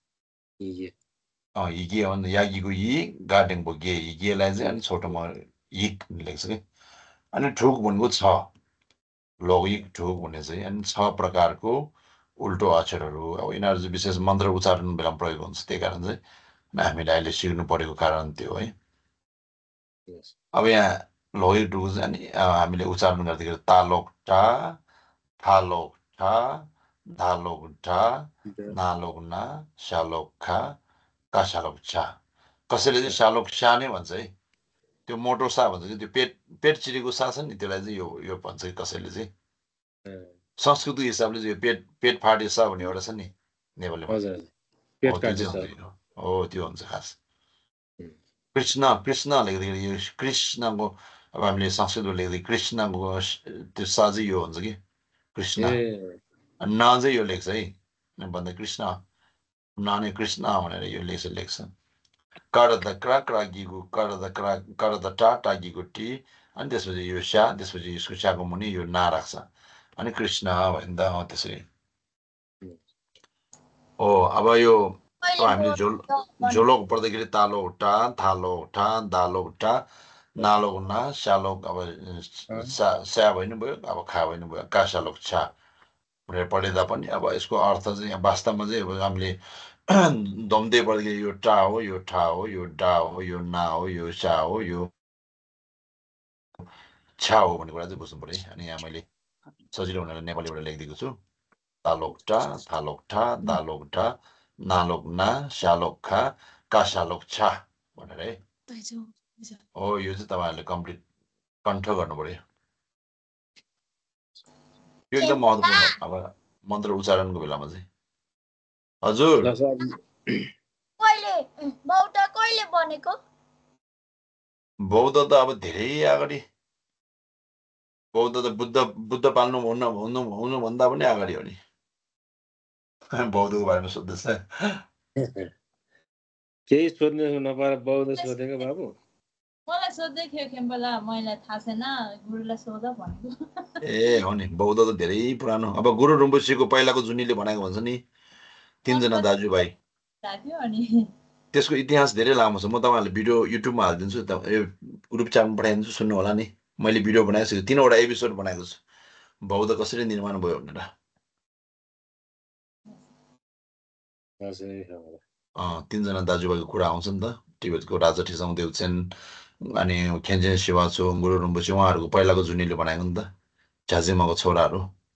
अँ हिगे हो नि, यागीको हि गार्डेनको गे हिगेलाई चाहिँ अनि छोटोमा हिक लेख्छ कि। अनि ठुक भनेको छ, लौकिक ठुक भन्ने चाहिँ अनि छ प्रकारको उल्टो अक्षरहरू। अब यिनीहरू चाहिँ विशेष मन्त्र उच्चारण बेलामा प्रयोग हुन्छ, त्यही कारण चाहिँ हामीले अहिले सिक्नु परेको कारण त्यो है। अब यहाँ लौकिक ठुक चाहिँ अनि हामीले उच्चारण गर्दाखेरि तालोक टा थालोक ठा धालोक ढा नालोक ना शालोक खा काशालोक छा कसैले चाहिँ शालोक सा नै भन्छ है त्यो मोटो सा भन्छ कि त्यो पेट पेट चिरेको सा छ नि त्यसलाई चाहिँ यो यो भन्छ कि कसैले चाहिँ संस्कृतको हिसाबले चाहिँ यो पेट पेट फाटे सा भन्ने एउटा छ नि नेपालीमा हजुर हो त्यो चाहिँ हुन्छ यो हो त्यो हुन्छ खास कृष्ण कृष्ण लेख्दाखेरि यो कृष्णको अब हामीले संस्कृतमा लेख्दै कृष्णको त्यो सा चाहिँ यो हुन्छ कि कृष्ण न चाहिँ यो लेख्छ है भन्दा कृष्ण नाने कृष्ण भनेर यो लेख्छ लेख्छ करद क्रा क्रागीको करद क्रा करद टा टागीको टी अनि त्यसपछि यो स्या त्यसपछि यसको स्याको मुनि यो ना राख्छ अनि कृष्ण भयो नि त त्यसरी हो अब यो हामीले झोल झोलोक पर्दाखेरि तालो टा थालो ठा दालो टा नालो ना स्यालोक अब स्या भइनु भयो अब खा भइनु भयो कासालोक छा भनेर पढेदा पनि अब यसको अर्थ चाहिँ वास्तवमा चाहिँ अब हामीले दम्दै पर्दाखेरि यो टा हो यो ठा हो यो डा हो यो ना हो यो सा हो यो छा हो भन्ने कुरा चाहिँ बुझ्नु पर्यो अनि यहाँ मैले सजिलो हुनाले नेपालीबाट लेखिदिएको छु तालोक टा थालोक ठा दालोक ढा नालोक ना स्यालोक खा कासालोक छा भनेर है हो यो चाहिँ तपाईँहरूले कम्प्लिट कण्ठ गर्नु पर्यो यो एकदम महत्त्वपूर्ण अब मन्त्र उच्चारणको बेलामा चाहिँ हजुर बौद्ध त अब धेरै अगाडि बौद्ध त बुद्ध बुद्ध पाल्नु हुनु हुनु हुनुभन्दा पनि अगाडि हो नि बौद्धको बारेमा सोध्दैछ केही सोध्नु नपाएर बौद्ध सोधेको बाबु मलाई सोध्दै थियो खेम्बला मलाई थाहा छैन गुरुलाई सोध भनेको ए हो नि बौद्ध त धेरै पुरानो अब गुरु रिम्पोछेको पहिलाको जुनीले भनेको भन्छ नि तीनजना दाजुभाइ त्यसको इतिहास धेरै लामो छ म तपाईँहरूले भिडियो युट्युबमा हालिदिन्छु ग्रुप च्याटमा पठाइदिन्छु सुन्नु होला नि मैले भिडियो बनाएको छु तीनवटा एपिसोड बनाएको छु बौद्ध कसरी निर्माण भयो भनेर तीनजना दाजुभाइको कुरा आउँछ नि त टिबेटको राजा ठिसाङ देवसेन अनि खेन्जेन शिवाचो गुरु रिम्पोछे उहाँहरूको पहिलाको जुनीले बनाएको नि त झाजिमाको छोराहरू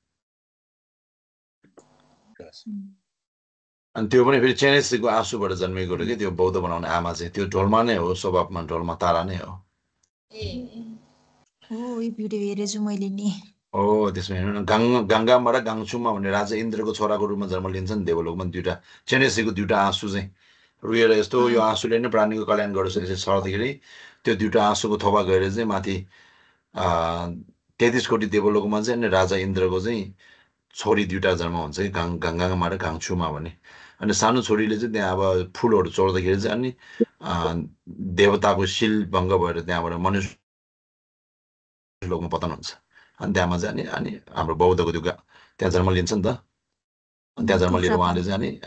अनि त्यो पनि फेरि चेनेसीको आँसुबाट जन्मेको हो कि त्यो बौद्ध बनाउने आमा चाहिँ त्यो ढोलमा नै हो स्वभावमा ढोलमा तारा नै हो हो त्यसमा हेर्नु न गङ्गा गङ्गामा र गाङचुमा भन्ने राजा इन्द्रको छोराको रूपमा जन्म लिन्छ नि देवलोकमा दुइटा चेनेसीको दुइटा आँसु चाहिँ रुएर यस्तो यो आँसुले नै प्राणीको कल्याण गर्छ त्यसरी सर्दाखेरि त्यो दुइटा आँसुको थोपा गएर चाहिँ माथि तेत्तिस कोटी देवलोकमा चाहिँ अनि राजा इन्द्रको चाहिँ छोरी दुइटा जन्म हुन्छ कि गाङ गङ्गामा र गाङचुमा भने अनि सानो छोरीले चाहिँ त्यहाँ अब फुलहरू चोर्दाखेरि चाहिँ अनि देवताको शिल भङ्ग भएर त्यहाँबाट मनुष्य लोकमा पतन हुन्छ अनि त्यहाँमा चाहिँ अनि अनि हाम्रो बौद्धको त्यो त्यहाँ जन्म लिन्छ नि त अनि त्यहाँ जन्म लिएर उहाँले चाहिँ अनि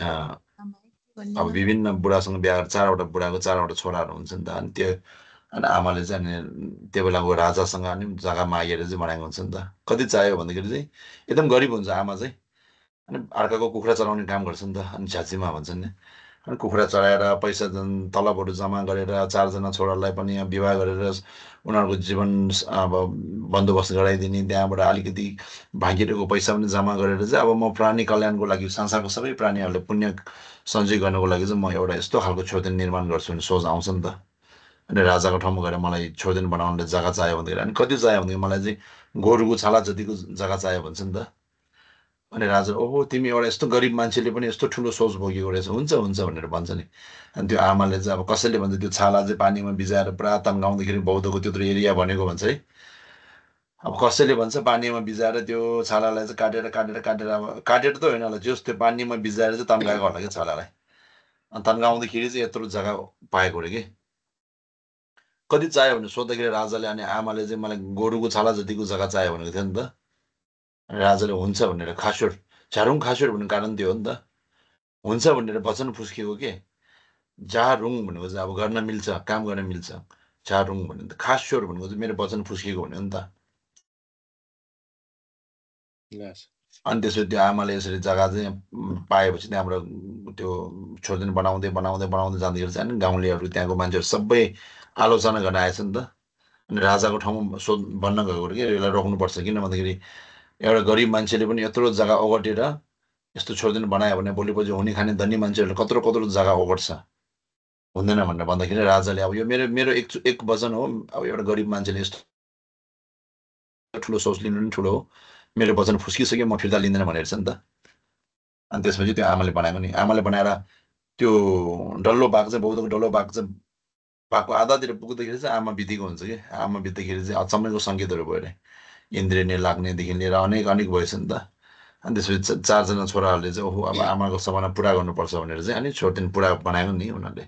अब विभिन्न बुढासँग बिहा गरेर चारवटा बुढाको चारवटा छोराहरू हुन्छ नि त अनि त्यो अनि आमाले चाहिँ अनि त्यो बेलाको राजासँग अनि जग्गा मागेर चाहिँ बनाएको हुन्छ नि त कति चाहियो भन्दाखेरि चाहिँ एकदम गरिब हुन्छ आमा चाहिँ अनि अर्काको कुखुरा चलाउने काम गर्छ नि त अनि झाँचीमा भन्छन् नि अनि कुखुरा चलाएर पैसा तलबहरू जम्मा गरेर चारजना छोरालाई पनि विवाह गरेर उनीहरूको जीवन अब बन्दोबस्त गराइदिने त्यहाँबाट अलिकति भागिरहेको पैसा पनि जम्मा गरेर चाहिँ अब म प्राणी कल्याणको लागि संसारको सबै प्राणीहरूले पुण्य सञ्चय गर्नको लागि चाहिँ म एउटा यस्तो खालको छोदेन निर्माण गर्छु भने सोच आउँछ नि त अनि राजाको ठाउँमा गएर मलाई छोदेन बनाउनले जग्गा चाहियो भन्दाखेरि अनि कति चाहियो भनेदेखि मलाई चाहिँ गोरुको छाला जतिको जग्गा चाहियो भन्छ नि त अनि राजा ओहो तिमी एउटा यस्तो गरिब मान्छेले पनि यस्तो ठुलो सोच भोगेको रहेछ हुन्छ हुन्छ भनेर भन्छ नि अनि त्यो आमाले चाहिँ अब कसैले भन्छ त्यो छाला चाहिँ पानीमा भिजाएर पुरा तन्काउँदाखेरि बौद्धको त्यत्रो एरिया भनेको भन्छ है अब कसैले भन्छ पानीमा भिजाएर त्यो छालालाई चाहिँ काटेर काटेर काटेर अब काटेर त होइन होला जस त्यो पानीमा भिजाएर चाहिँ तन्काएको होला कि छालालाई अनि तन्काउँदाखेरि चाहिँ यत्रो जग्गा पाएको अरे कि कति चाहियो भने सोद्धाखेरि राजाले अनि आमाले चाहिँ मलाई गोरुको छाला जतिको जग्गा चाहियो भनेको थियो नि त राजाले हुन्छ भनेर खासोर झारुङ खासोर भन्ने कारण त्यो हो नि त हुन्छ भनेर वचन फुस्किएको के झारुङ भनेको चाहिँ अब गर्न मिल्छ काम गर्न मिल्छ झारुङ भन्यो नि त खासोर भनेको चाहिँ मेरो वचन फुस्किएको भन्यो नि त अनि त्यसपछि त्यो आमाले यसरी जग्गा चाहिँ पाएपछि त्यहाँबाट त्यो छोर्देन बनाउँदै बनाउँदै बनाउँदै जाँदाखेरि चाहिँ अनि गाउँलेहरू त्यहाँको मान्छेहरू सबै आलोचना गर्न आएछ नि त अनि राजाको ठाउँमा सोध भन्न गएको कि यसलाई रोक्नुपर्छ किन भन्दाखेरि एउटा गरिब मान्छेले पनि यत्रो जग्गा ओगटेर यस्तो छोडिदिनु बनायो भने भोलिपछि हुने खाने धनी मान्छेहरूले कत्रो कत्रो जग्गा ओगट्छ हुँदैन भनेर भन्दाखेरि राजाले अब यो मेरो मेरो एक एक वचन हो अब एउटा गरिब मान्छेले यस्तो ठुलो सोच लिनु पनि ठुलो हो मेरो वचन फुस्किसक्यो म फिर्ता लिँदैन भनेर छ नि त अनि त्यसपछि त्यो आमाले बनाएको नि आमाले बनाएर त्यो डल्लो बाघ चाहिँ बौद्धको डल्लो बाघ चाहिँ बाघको आधातिर पुग्दाखेरि चाहिँ आमा बितेको हुन्छ कि आमा बित्दाखेरि चाहिँ अचम्मैको सङ्केतहरू भयो अरे इन्द्रिय लाग्नेदेखि लिएर अनेक अनेक भएछ नि त अनि त्यसपछि चारजना छोराहरूले चाहिँ ओहो अब आमाको सपना पुरा गर्नुपर्छ भनेर चाहिँ अनि छोट दिन पुरा बनाएको नि उनीहरूले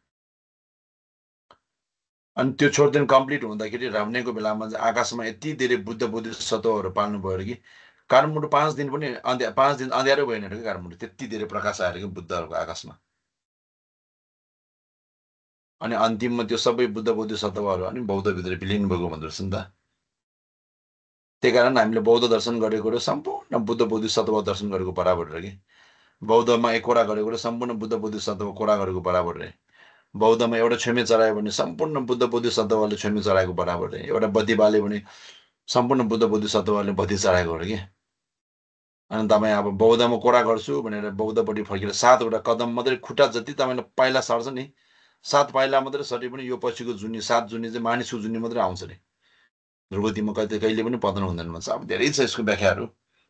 अनि त्यो छोट दिन कम्प्लिट हुँदाखेरि राम्नेको बेलामा चाहिँ आकाशमा यति धेरै बुद्ध बुद्धिस्ट सत्वहरू पाल्नु भयो अरे कि काठमाडौँ पाँच दिन पनि अन्ध्या पाँच दिन अँध्यारो भएन अरे कि काठमाडौँ त्यति धेरै प्रकाश आएर कि बुद्धहरूको आकाशमा अनि अन्तिममा त्यो सबै बुद्ध बुद्धिस्ट सत्वहरू अनि बौद्धभित्र विलिन भएको भन्दो रहेछ नि त त्यही कारण हामीले बौद्ध दर्शन गरेको र सम्पूर्ण बुद्ध बुद्धिस्ट सत्व दर्शन गरेको बराबर रहे कि बौद्धमा एक कोडा गरेको र सम्पूर्ण बुद्ध बुद्धिस्ट सत्व कोडा गरेको बराबर रहे बौद्धमा एउटा छेमे चढायो भने सम्पूर्ण बुद्ध बुद्धिस्ट सत्वले छेमे चढाएको बराबर रहे एउटा बत्तीबाले भने सम्पूर्ण बुद्ध बुद्धिस्ट सत्वले बत्ती चढाएको अरे कि अनि तपाईँ अब बौद्धमा कोडा गर्छु भनेर बौद्धपट्टि फर्केर सातवटा कदम मात्रै खुट्टा जति तपाईँलाई पाइला सर्छ नि सात पाइला मात्रै सरे पनि यो पछिको जुनी सात जुनी चाहिँ मानिसको जुनी मात्रै आउँछ अरे ध्रुवतीमा कहिले कहिले पनि पतन हुँदैन भन्छ अब धेरै छ यसको व्याख्याहरू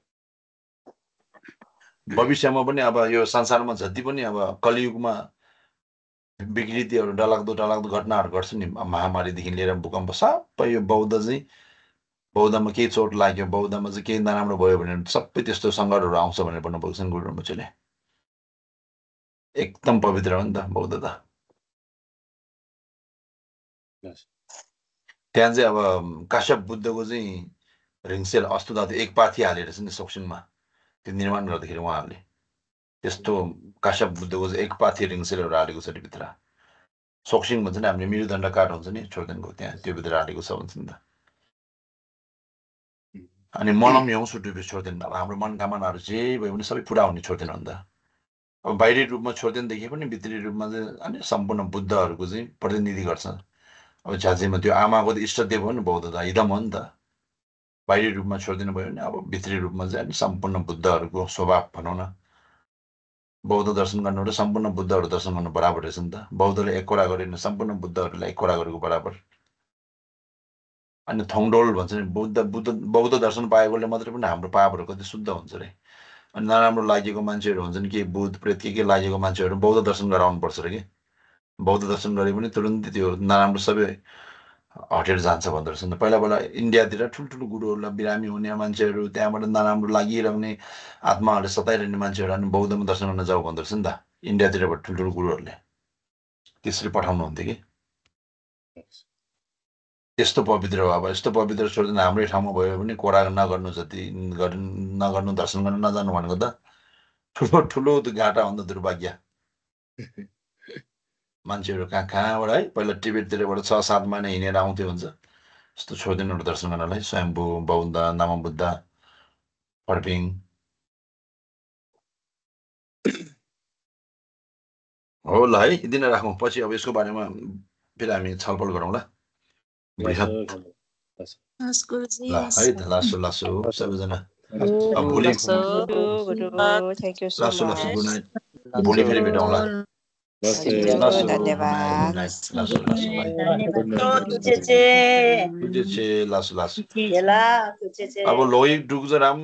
भविष्यमा पनि अब यो संसारमा जति पनि अब कलियुगमा विकृतिहरू डलाग्दो डलाग्दो घटनाहरू घट्छ नि महामारीदेखि लिएर भूकम्प सबै यो बौद्ध चाहिँ बौद्धमा केही चोट लाग्यो बौद्धमा चाहिँ केही नराम्रो भयो भने सबै त्यस्तो सङ्कटहरू आउँछ भनेर भन्नुभएको छ गुरु rinpocheले एकदम पवित्र हो नि त बौद्ध त त्यहाँ चाहिँ अब काश्यप बुद्धको चाहिँ रिङसेल अस्तुता एक पाथी हालेर छ नि सोक्सिङमा त्यो निर्माण गर्दाखेरि उहाँहरूले त्यस्तो काश्यप बुद्धको चाहिँ एक पाथी रिङसेलहरू हालेको छ भित्र सोक्सिङ भन्छ नि हामीले मृदण्ड काठ हुन्छ नि छोर्देनको त्यहाँ त्यो भित्र हालेको छ भन्छ नि त अनि मनम यौँ सुटुपी छोर्देन अब हाम्रो मनकामनाहरू जे भयो भने सबै पुरा हुने छोर्देन हो नि त अब बाहिरी रूपमा छोर्देन देखे पनि भित्री रूपमा चाहिँ अनि सम्पूर्ण बुद्धहरूको चाहिँ प्रतिनिधि गर्छ अब झाँचीमा त्यो आमाको त इष्टदेव हो नि बौद्ध त हिदम हो नि त बाहिरी रूपमा छोडिदिनु भयो भने अब भित्री रूपमा चाहिँ अनि सम्पूर्ण बुद्धहरूको स्वभाव भनौँ न बौद्ध दर्शन गर्नु र सम्पूर्ण बुद्धहरू दर्शन गर्नु बराबर रहेछ नि त बौद्धले एक कोडा गरे भने सम्पूर्ण बुद्धहरूलाई एक कोडा गरेको बराबर अनि थोङडोल भन्छ नि बुद्ध बुद्ध बौद्ध दर्शन पाएकोले मात्रै पनि हाम्रो पापहरू कति शुद्ध हुन्छ अरे अनि नराम्रो लागेको मान्छेहरू हुन्छन् कि भूत प्रेत के के लागेको मान्छेहरू बौद्ध दर्शन गराउनुपर्छ अरे कि बौद्ध दर्शन गरे पनि तुरुन्तै त्यो नराम्रो सबै हटेर जान्छ भन्दो रहेछ नि पहिला पहिला इन्डियातिर ठुल्ठुलो गुरुहरूलाई बिरामी हुने मान्छेहरू त्यहाँबाट नराम्रो लागिरहने आत्माहरूले सताइरहने मान्छेहरू अनि बौद्धमा दर्शन गर्न जाऊ भन्दो रहेछ नि त इन्डियातिरबाट ठुल्ठुलो गुरुहरूले त्यसरी पठाउनु हुन्थ्यो कि यस्तो पवित्र हो अब यस्तो पवित्र छोड्दैन हाम्रै ठाउँमा भयो भने कोडा नगर्नु जति नगर्नु दर्शन गर्न नजानु भनेको त ठुलो ठुलो त्यो घाटा हो नि त दुर्भाग्य मान्छेहरू कहाँ कहाँबाट है पहिला टिबेटतिरबाट छ सात महिना हिँडेर आउँथ्यो हुन्छ यस्तो छोर्देनहरू दर्शन गर्नलाई स्वयम्भू बौद्ध नमबुद्ध फर्पिङ हो ल है यति नै राखौँ पछि अब यसको बारेमा फेरि हामी छलफल गरौँला ल है त लासो लासो सबैजना भोलि लासो लासो गुड नाइट भोलि फेरि भेटौँला धन्यवाद लासो लासो लासो लासो अब लोही डुग्छ राम